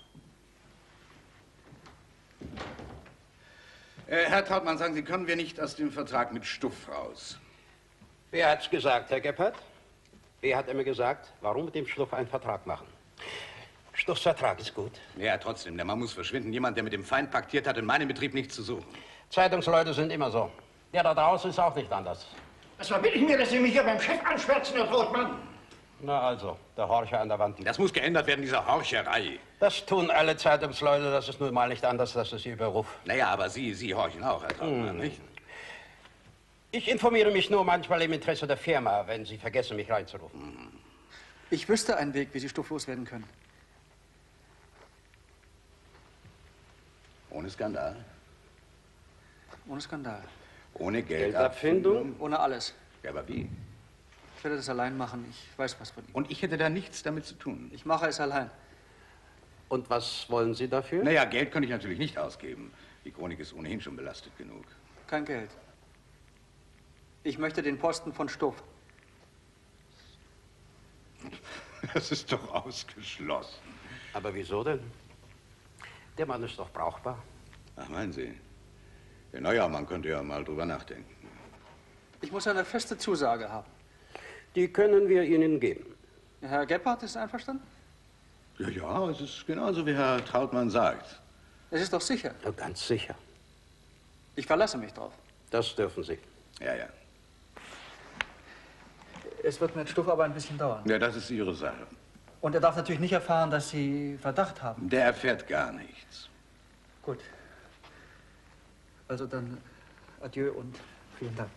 Herr Trautmann, sagen Sie, können wir nicht aus dem Vertrag mit Stuff raus? Wer hat's gesagt, Herr Gebhardt? Wer hat immer gesagt, warum mit dem Stuff einen Vertrag machen? Stuffs Vertrag ist gut. Ja, trotzdem, der Mann muss verschwinden. Jemand, der mit dem Feind paktiert hat, in meinem Betrieb nichts zu suchen. Zeitungsleute sind immer so. Der da draußen ist auch nicht anders. Was verbitte ich mir, dass Sie mich hier beim Chef anschwärzen, Herr Trautmann? Na also, der Horcher an der Wand. Das muss geändert werden, diese Horcherei. Das tun alle Zeitungsleute, das ist nun mal nicht anders, das ist Ihr Beruf. Naja, aber Sie horchen auch, Herr Trautmann, nicht? Ich informiere mich nur manchmal im Interesse der Firma, wenn Sie vergessen, mich reinzurufen. Ich wüsste einen Weg, wie Sie Stuff loswerden können. Ohne Skandal? Ohne Skandal. Ohne Geldabfindung? Ohne alles. Ja, aber wie? Ich werde das allein machen. Ich weiß was von ihm. Und ich hätte da nichts damit zu tun. Ich mache es allein. Und was wollen Sie dafür? Naja, Geld kann ich natürlich nicht ausgeben. Die Chronik ist ohnehin schon belastet genug. Kein Geld. Ich möchte den Posten von Stuff. Das ist doch ausgeschlossen. Aber wieso denn? Der Mann ist doch brauchbar. Ach, meinen Sie? Ja, naja, man könnte ja mal drüber nachdenken. Ich muss eine feste Zusage haben. Die können wir Ihnen geben. Herr Gebhardt ist einverstanden? Ja, ja, es ist genauso, wie Herr Trautmann sagt. Es ist doch sicher. Ja, ganz sicher. Ich verlasse mich drauf. Das dürfen Sie. Ja, ja. Es wird mit Stuff aber ein bisschen dauern. Ja, das ist Ihre Sache. Und er darf natürlich nicht erfahren, dass Sie Verdacht haben. Der erfährt gar nichts. Gut. Also dann adieu und vielen Dank.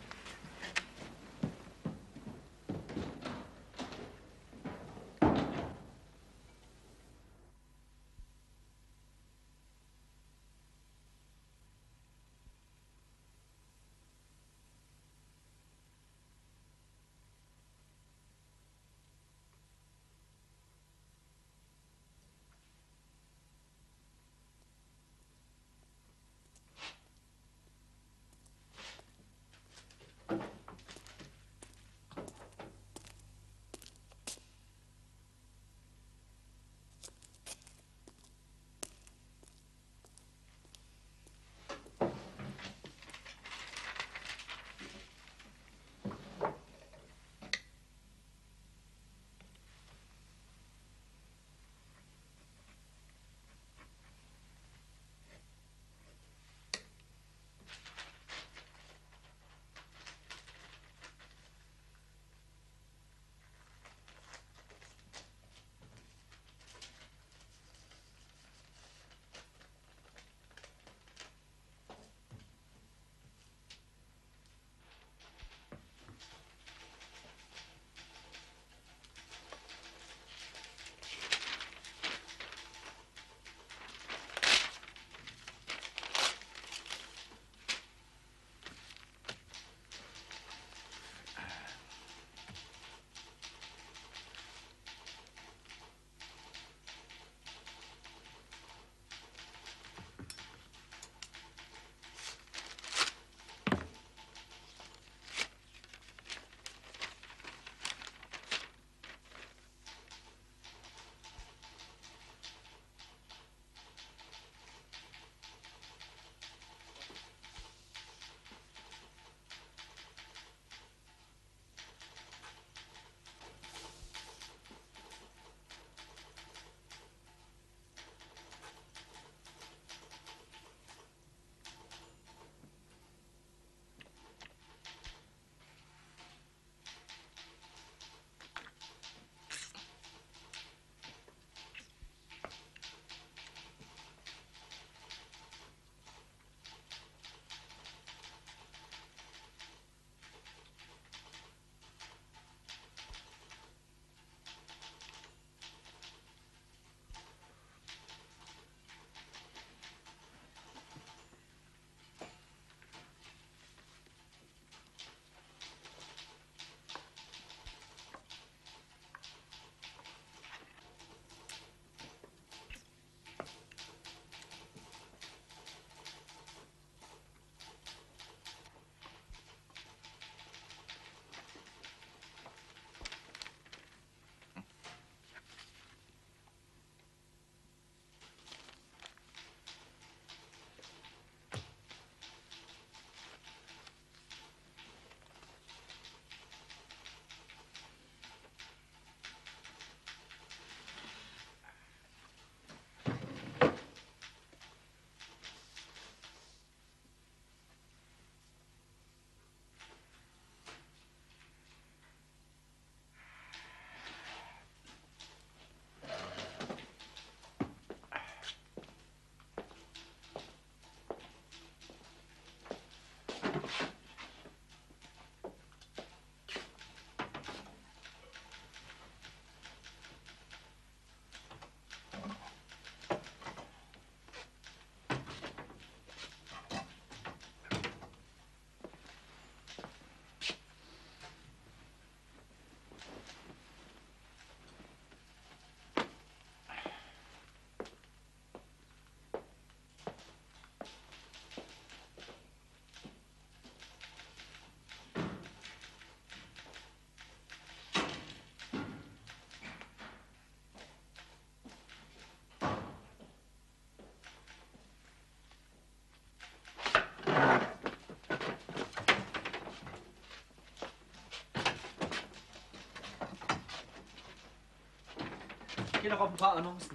gehe noch auf ein paar Annoncen.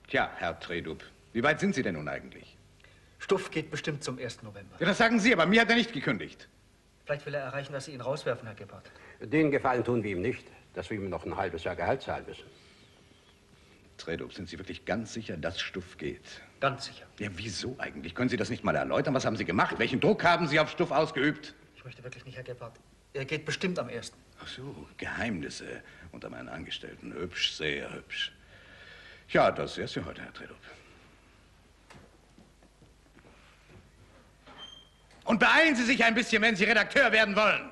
Tja, Herr Tredub, wie weit sind Sie denn nun eigentlich? Stuff geht bestimmt zum 1. November. Ja, das sagen Sie, aber mir hat er nicht gekündigt. Vielleicht will er erreichen, dass Sie ihn rauswerfen, Herr Gebhardt. Den Gefallen tun wir ihm nicht, dass wir ihm noch ein halbes Jahr Gehalt zahlen müssen. Tredub, sind Sie wirklich ganz sicher, dass Stuff geht? Ganz sicher. Ja, wieso eigentlich? Können Sie das nicht mal erläutern? Was haben Sie gemacht? Welchen Druck haben Sie auf Stuff ausgeübt? Ich möchte wirklich nicht, Herr Gebhardt. Er geht bestimmt am 1. Ach so, Geheimnisse unter meinen Angestellten. Hübsch, sehr hübsch. Ja, das wär's für heute, Herr Tredub. Und beeilen Sie sich ein bisschen, wenn Sie Redakteur werden wollen.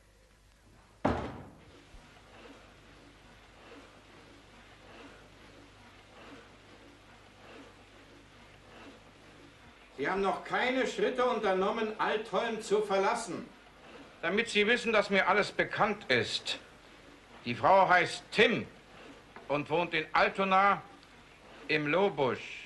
Sie haben noch keine Schritte unternommen, Altholm zu verlassen. Damit Sie wissen, dass mir alles bekannt ist. Die Frau heißt Tim und wohnt in Altona im Lohbusch.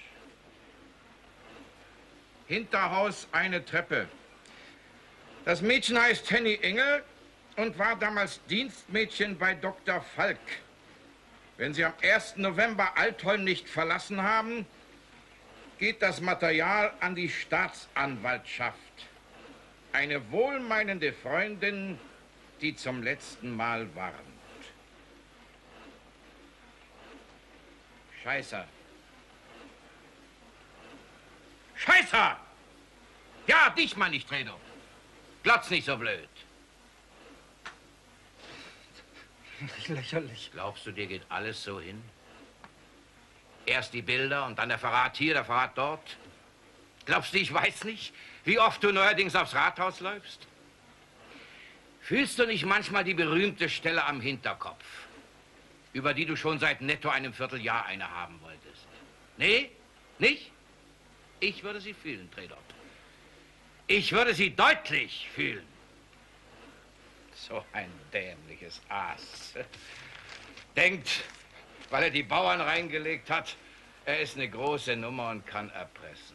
Hinterhaus eine Treppe. Das Mädchen heißt Henny Engel und war damals Dienstmädchen bei Dr. Falk. Wenn Sie am 1. November Altholm nicht verlassen haben, geht das Material an die Staatsanwaltschaft. Eine wohlmeinende Freundin, die zum letzten Mal warnt. Scheißer. Scheißer! Ja, dich meine ich, Tredub. Glotz nicht so blöd. Lächerlich. Glaubst du, dir geht alles so hin? Erst die Bilder und dann der Verrat hier, der Verrat dort. Glaubst du, ich weiß nicht, wie oft du neuerdings aufs Rathaus läufst? Fühlst du nicht manchmal die berühmte Stelle am Hinterkopf, über die du schon seit netto einem Vierteljahr eine haben wolltest? Nee? Nicht? Ich würde sie fühlen, Tredop. Ich würde sie deutlich fühlen. So ein dämliches Aas. Denkt, weil er die Bauern reingelegt hat, er ist eine große Nummer und kann erpressen.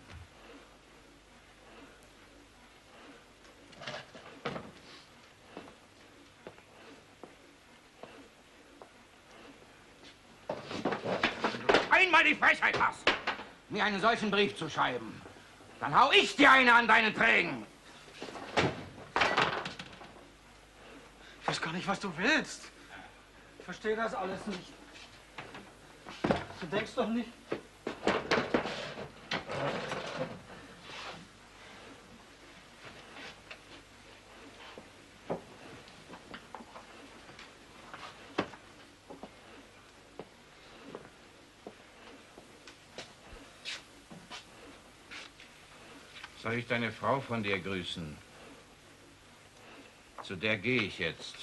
Einmal die Frechheit hast, mir einen solchen Brief zu schreiben, dann hau ich dir eine an deinen Trägen. Ich weiß gar nicht, was du willst. Ich verstehe das alles nicht. Du denkst doch nicht... Soll ich deine Frau von dir grüßen? Zu der gehe ich jetzt.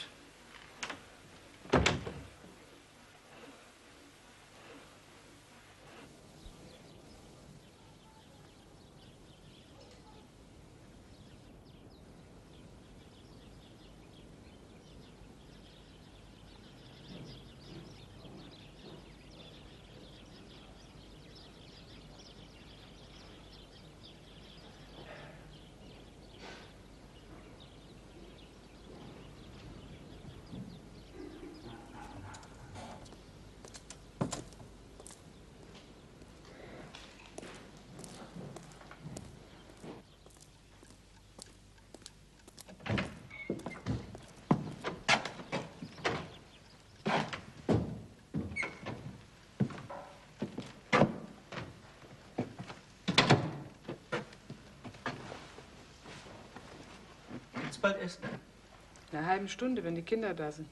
Bald essen? In einer halben Stunde, wenn die Kinder da sind.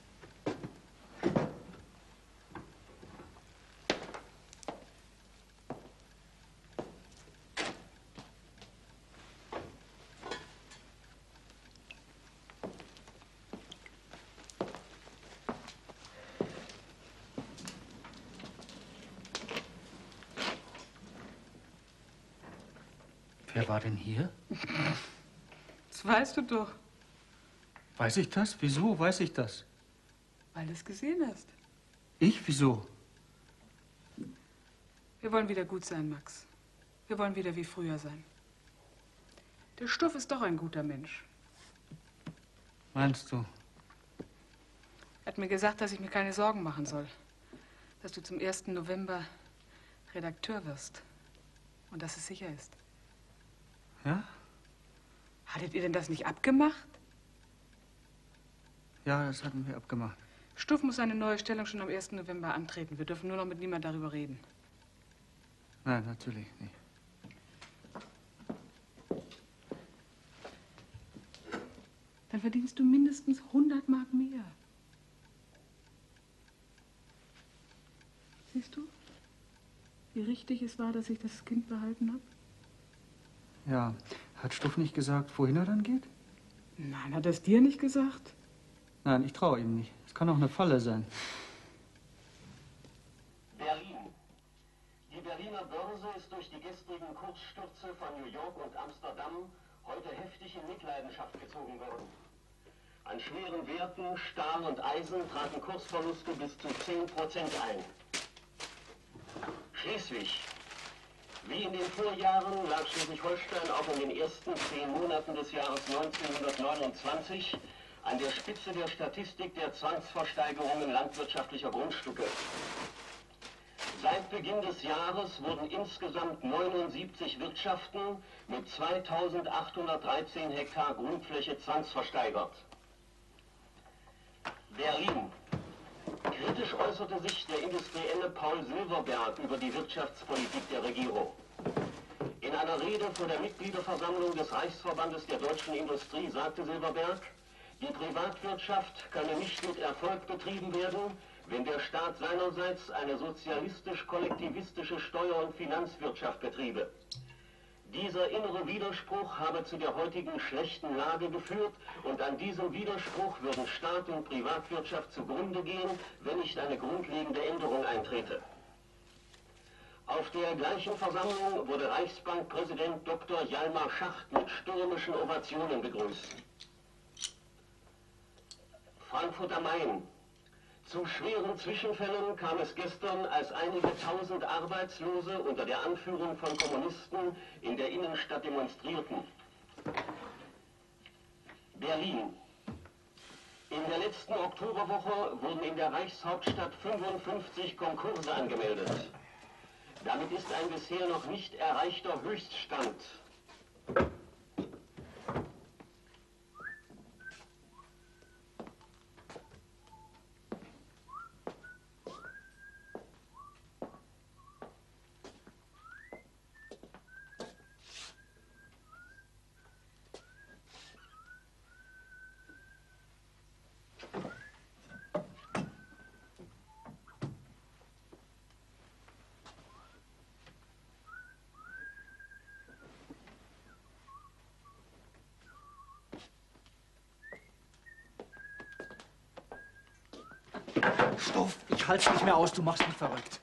Wer war denn hier? Das weißt du doch, Weiß ich das? Wieso weiß ich das? weil du es gesehen hast. Ich? Wieso? Wir wollen wieder gut sein, Max. Wir wollen wieder wie früher sein. Der Stuff ist doch ein guter Mensch. Meinst du? Er hat mir gesagt, dass ich mir keine Sorgen machen soll. Dass du zum 1. November Redakteur wirst. Und dass es sicher ist. Ja? Hattet ihr denn das nicht abgemacht? Ja, das hatten wir abgemacht. Stuff muss seine neue Stellung schon am 1. November antreten. Wir dürfen nur noch mit niemand darüber reden. Nein, natürlich nicht. Dann verdienst du mindestens 100 Mark mehr. Siehst du, wie richtig es war, dass ich das Kind behalten habe? Ja, hat Stuff nicht gesagt, wohin er dann geht? Nein, hat er es dir nicht gesagt? Nein, ich traue ihm nicht. Es kann auch eine Falle sein. Berlin. Die Berliner Börse ist durch die gestrigen Kursstürze von New York und Amsterdam heute heftig in Mitleidenschaft gezogen worden. An schweren Werten, Stahl und Eisen traten Kursverluste bis zu 10% ein. Schleswig. Wie in den Vorjahren lag Schleswig-Holstein auch in den ersten 10 Monaten des Jahres 1929 an der Spitze der Statistik der Zwangsversteigerungen landwirtschaftlicher Grundstücke. Seit Beginn des Jahres wurden insgesamt 79 Wirtschaften mit 2813 Hektar Grundfläche zwangsversteigert. Berlin. Kritisch äußerte sich der Industrielle Paul Silverberg über die Wirtschaftspolitik der Regierung. In einer Rede vor der Mitgliederversammlung des Reichsverbandes der deutschen Industrie sagte Silverberg, die Privatwirtschaft könne nicht mit Erfolg betrieben werden, wenn der Staat seinerseits eine sozialistisch-kollektivistische Steuer- und Finanzwirtschaft betriebe. Dieser innere Widerspruch habe zu der heutigen schlechten Lage geführt und an diesem Widerspruch würden Staat und Privatwirtschaft zugrunde gehen, wenn nicht eine grundlegende Änderung eintrete. Auf der gleichen Versammlung wurde Reichsbankpräsident Dr. Hjalmar Schacht mit stürmischen Ovationen begrüßt. Frankfurt am Main. Zu schweren Zwischenfällen kam es gestern, als einige tausend Arbeitslose unter der Anführung von Kommunisten in der Innenstadt demonstrierten. Berlin. In der letzten Oktoberwoche wurden in der Reichshauptstadt 55 Konkurse angemeldet. Damit ist ein bisher noch nicht erreichter Höchststand. Stuff, ich halte es nicht mehr aus, du machst mich verrückt.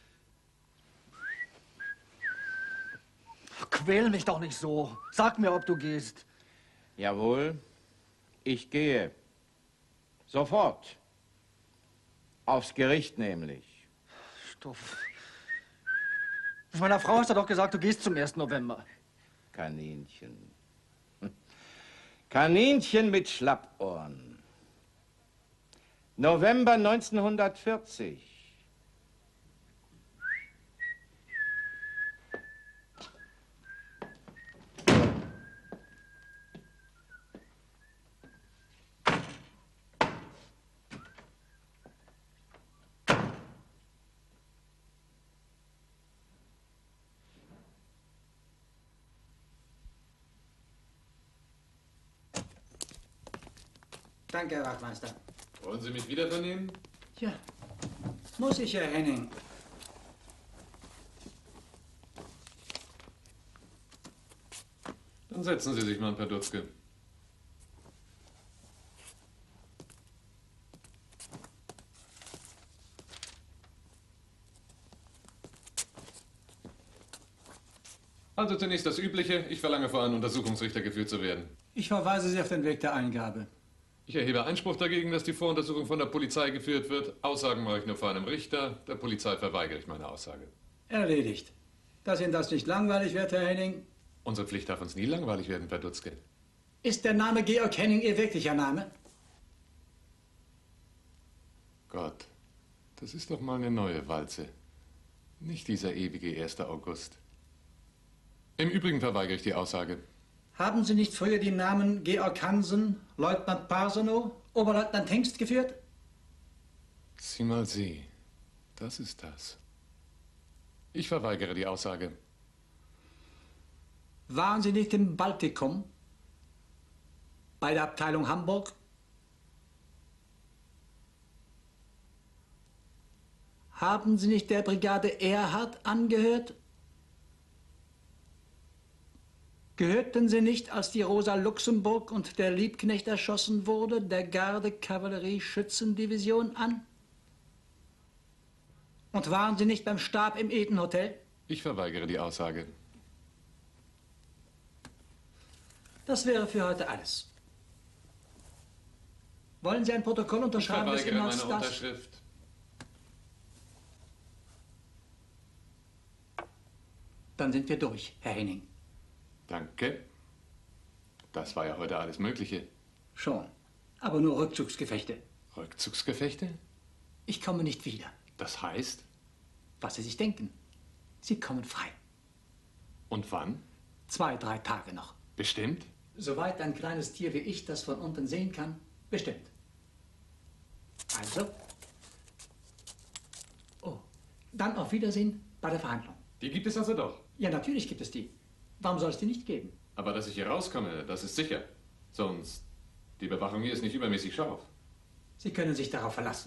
Quäl mich doch nicht so. Sag mir, ob du gehst. Jawohl, ich gehe. Sofort. Aufs Gericht nämlich. Stuff. Meiner Frau hast du doch gesagt, du gehst zum 1. November. Kaninchen. Kaninchen mit Schlappohren. November 1940. Danke, Herr Wachtmeister. Wollen Sie mich wieder vernehmen? Ja, muss ich, Herr Henning. Dann setzen Sie sich mal, Herr Dutzke. Also zunächst das Übliche. Ich verlange vor einen Untersuchungsrichter geführt zu werden. Ich verweise Sie auf den Weg der Eingabe. Ich erhebe Einspruch dagegen, dass die Voruntersuchung von der Polizei geführt wird. Aussagen mache ich nur vor einem Richter. Der Polizei verweigere ich meine Aussage. Erledigt. Dass Ihnen das nicht langweilig wird, Herr Henning? Unsere Pflicht darf uns nie langweilig werden, Herr Dutzke. Ist der Name Georg Henning Ihr wirklicher Name? Gott, das ist doch mal eine neue Walze. Nicht dieser ewige 1. August. Im Übrigen verweigere ich die Aussage. Haben Sie nicht früher die Namen Georg Hansen, Leutnant Parsenow, Oberleutnant Hengst geführt? Sieh mal, sieh. Das ist das. Ich verweigere die Aussage. Waren Sie nicht im Baltikum? Bei der Abteilung Hamburg? Haben Sie nicht der Brigade Erhard angehört? Gehörten Sie nicht, als die Rosa Luxemburg und der Liebknecht erschossen wurde, der Garde-Kavallerie-Schützendivision an? Und waren Sie nicht beim Stab im Eden-Hotel? Ich verweigere die Aussage. Das wäre für heute alles. Wollen Sie ein Protokoll unterschreiben? Ich verweigere meine Unterschrift. Dann sind wir durch, Herr Henning. Danke. Das war ja heute alles Mögliche. Schon, aber nur Rückzugsgefechte. Rückzugsgefechte? Ich komme nicht wieder. Das heißt? Was Sie sich denken. Sie kommen frei. Und wann? 2, 3 Tage noch. Bestimmt? Soweit ein kleines Tier wie ich das von unten sehen kann, bestimmt. Also. Oh, dann auf Wiedersehen bei der Verhandlung. Die gibt es also doch? Ja, natürlich gibt es die. Warum soll es die nicht geben? Aber dass ich hier rauskomme, das ist sicher. Sonst, die Bewachung hier ist nicht übermäßig scharf. Sie können sich darauf verlassen.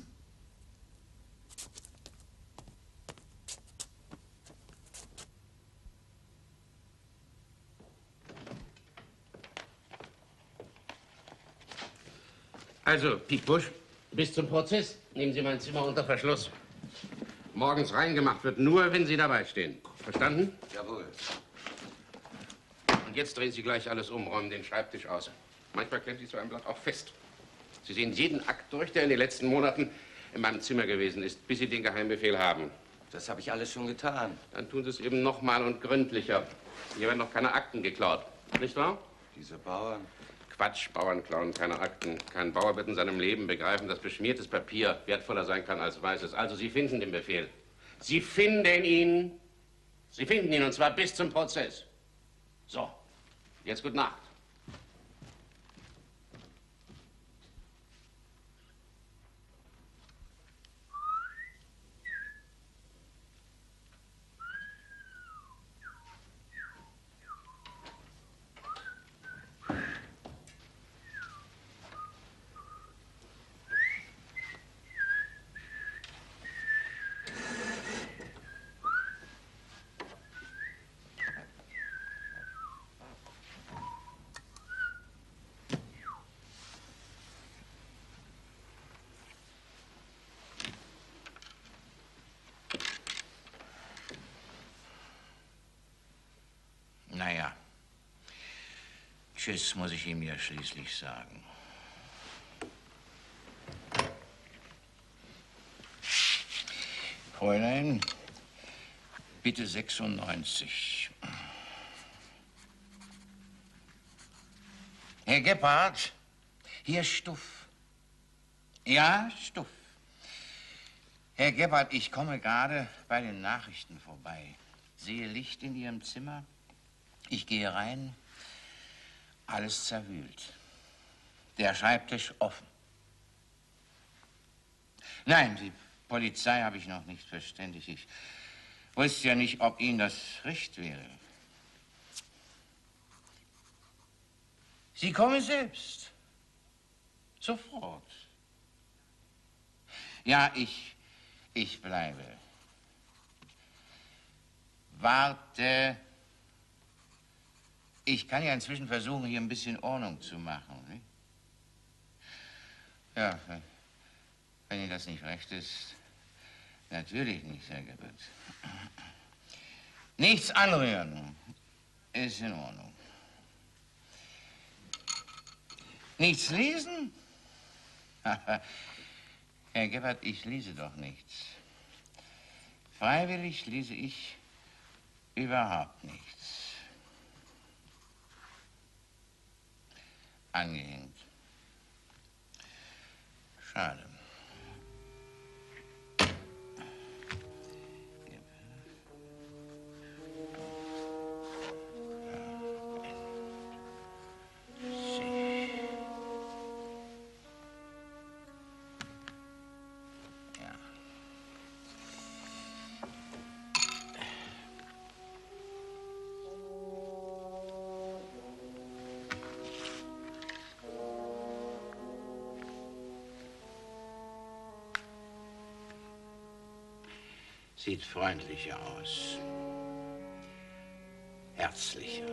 Also, Piekbusch, bis zum Prozess nehmen Sie mein Zimmer unter Verschluss. Morgens reingemacht wird nur, wenn Sie dabei stehen. Verstanden? Jawohl. Und jetzt drehen Sie gleich alles um, räumen den Schreibtisch aus. Manchmal klemmt sich so ein Blatt auch fest. Sie sehen jeden Akt durch, der in den letzten Monaten in meinem Zimmer gewesen ist, bis Sie den Geheimbefehl haben. Das habe ich alles schon getan. Dann tun Sie es eben noch mal und gründlicher. Hier werden noch keine Akten geklaut. Nicht wahr? Diese Bauern. Quatsch, Bauern klauen keine Akten. Kein Bauer wird in seinem Leben begreifen, dass beschmiertes Papier wertvoller sein kann als weißes. Also, Sie finden den Befehl. Sie finden ihn. Sie finden ihn, und zwar bis zum Prozess. So, jetzt gute Nacht. Naja, tschüss, muss ich ihm ja schließlich sagen. Fräulein, bitte 96. Herr Gebhardt, hier Stuff. Ja, Stuff. Herr Gebhardt, ich komme gerade bei den Nachrichten vorbei. Sehe Licht in Ihrem Zimmer. Ich gehe rein, alles zerwühlt. Der Schreibtisch offen. Nein, die Polizei habe ich noch nicht verständigt. Ich wusste ja nicht, ob Ihnen das recht wäre. Sie kommen selbst. Sofort. Ja, ich bleibe. Warte. Ich kann ja inzwischen versuchen, hier ein bisschen Ordnung zu machen. Nicht? Ja, wenn Ihnen das nicht recht ist, natürlich nicht, Herr Gebhardt. Nichts anrühren. Ist in Ordnung. Nichts lesen? Herr Gebhardt, ich lese doch nichts. Freiwillig lese ich überhaupt nichts. Angehängt. Schade. Sieht freundlicher aus. Herzlicher.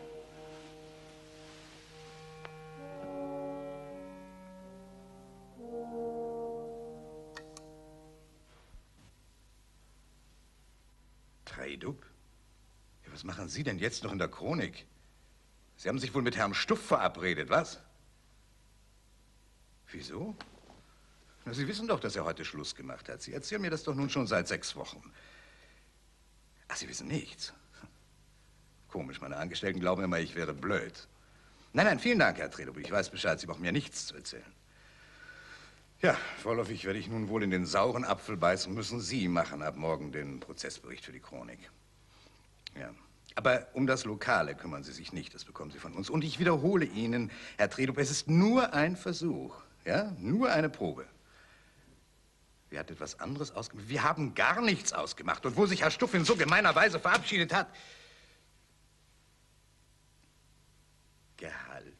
Traidub? Ja, was machen Sie denn jetzt noch in der Chronik? Sie haben sich wohl mit Herrn Stuff verabredet, was? Wieso? Na, Sie wissen doch, dass er heute Schluss gemacht hat. Sie erzählen mir das doch nun schon seit 6 Wochen. Ach, Sie wissen nichts. Komisch, meine Angestellten glauben immer, ich wäre blöd. Nein, nein, vielen Dank, Herr Traidub. Ich weiß Bescheid, Sie brauchen mir nichts zu erzählen. Ja, vorläufig werde ich nun wohl in den sauren Apfel beißen, müssen Sie machen ab morgen den Prozessbericht für die Chronik. Ja. Aber um das Lokale kümmern Sie sich nicht, das bekommen Sie von uns. Und ich wiederhole Ihnen, Herr Traidub, es ist nur ein Versuch, ja, nur eine Probe. Wir hatten etwas anderes ausgemacht. Wir haben gar nichts ausgemacht. Und wo sich Herr Stuff in so gemeiner Weise verabschiedet hat... Gehalt.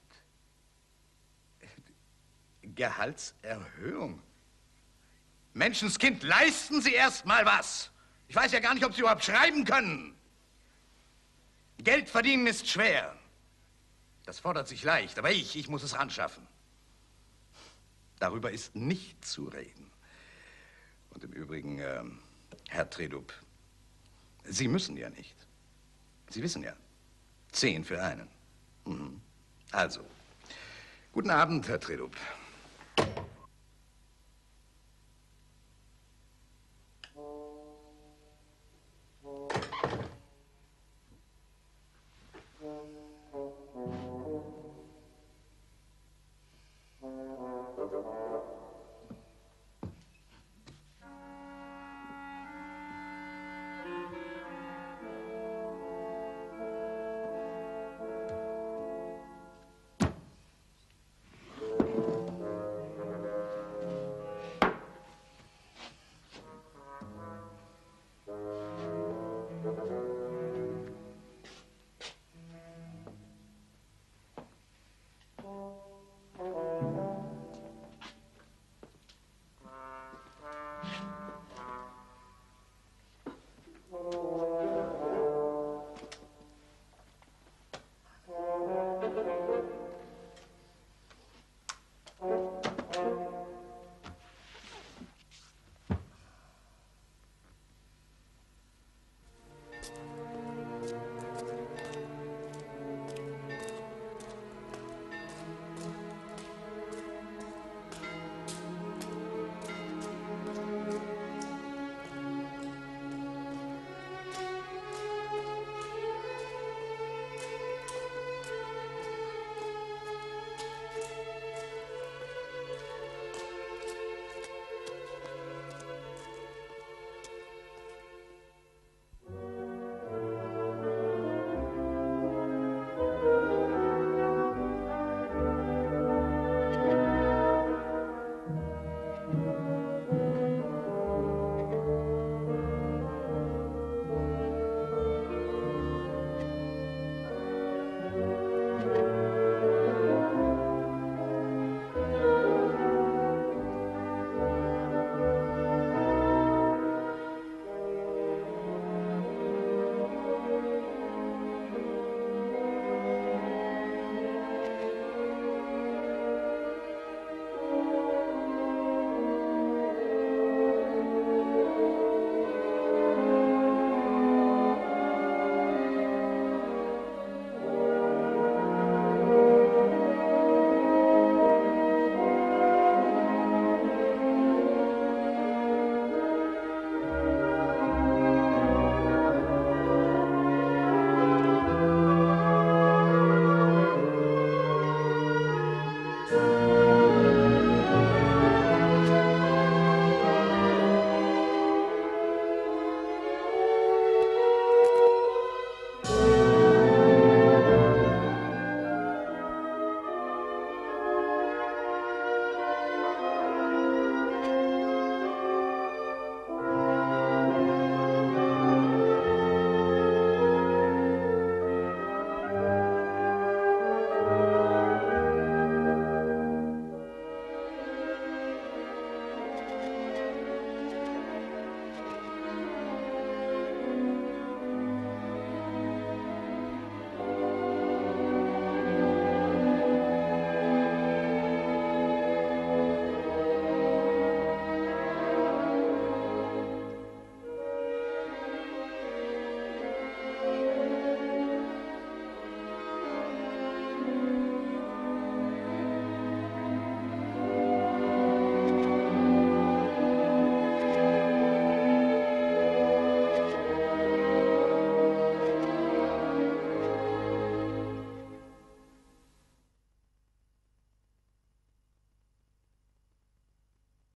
Gehaltserhöhung. Menschenskind, leisten Sie erst mal was. Ich weiß ja gar nicht, ob Sie überhaupt schreiben können. Geld verdienen ist schwer. Das fordert sich leicht, aber ich muss es ranschaffen. Darüber ist nicht zu reden. Und im Übrigen, Herr Traidub, Sie müssen ja nicht. Sie wissen ja, 10 für einen. Mhm. Also, guten Abend, Herr Traidub.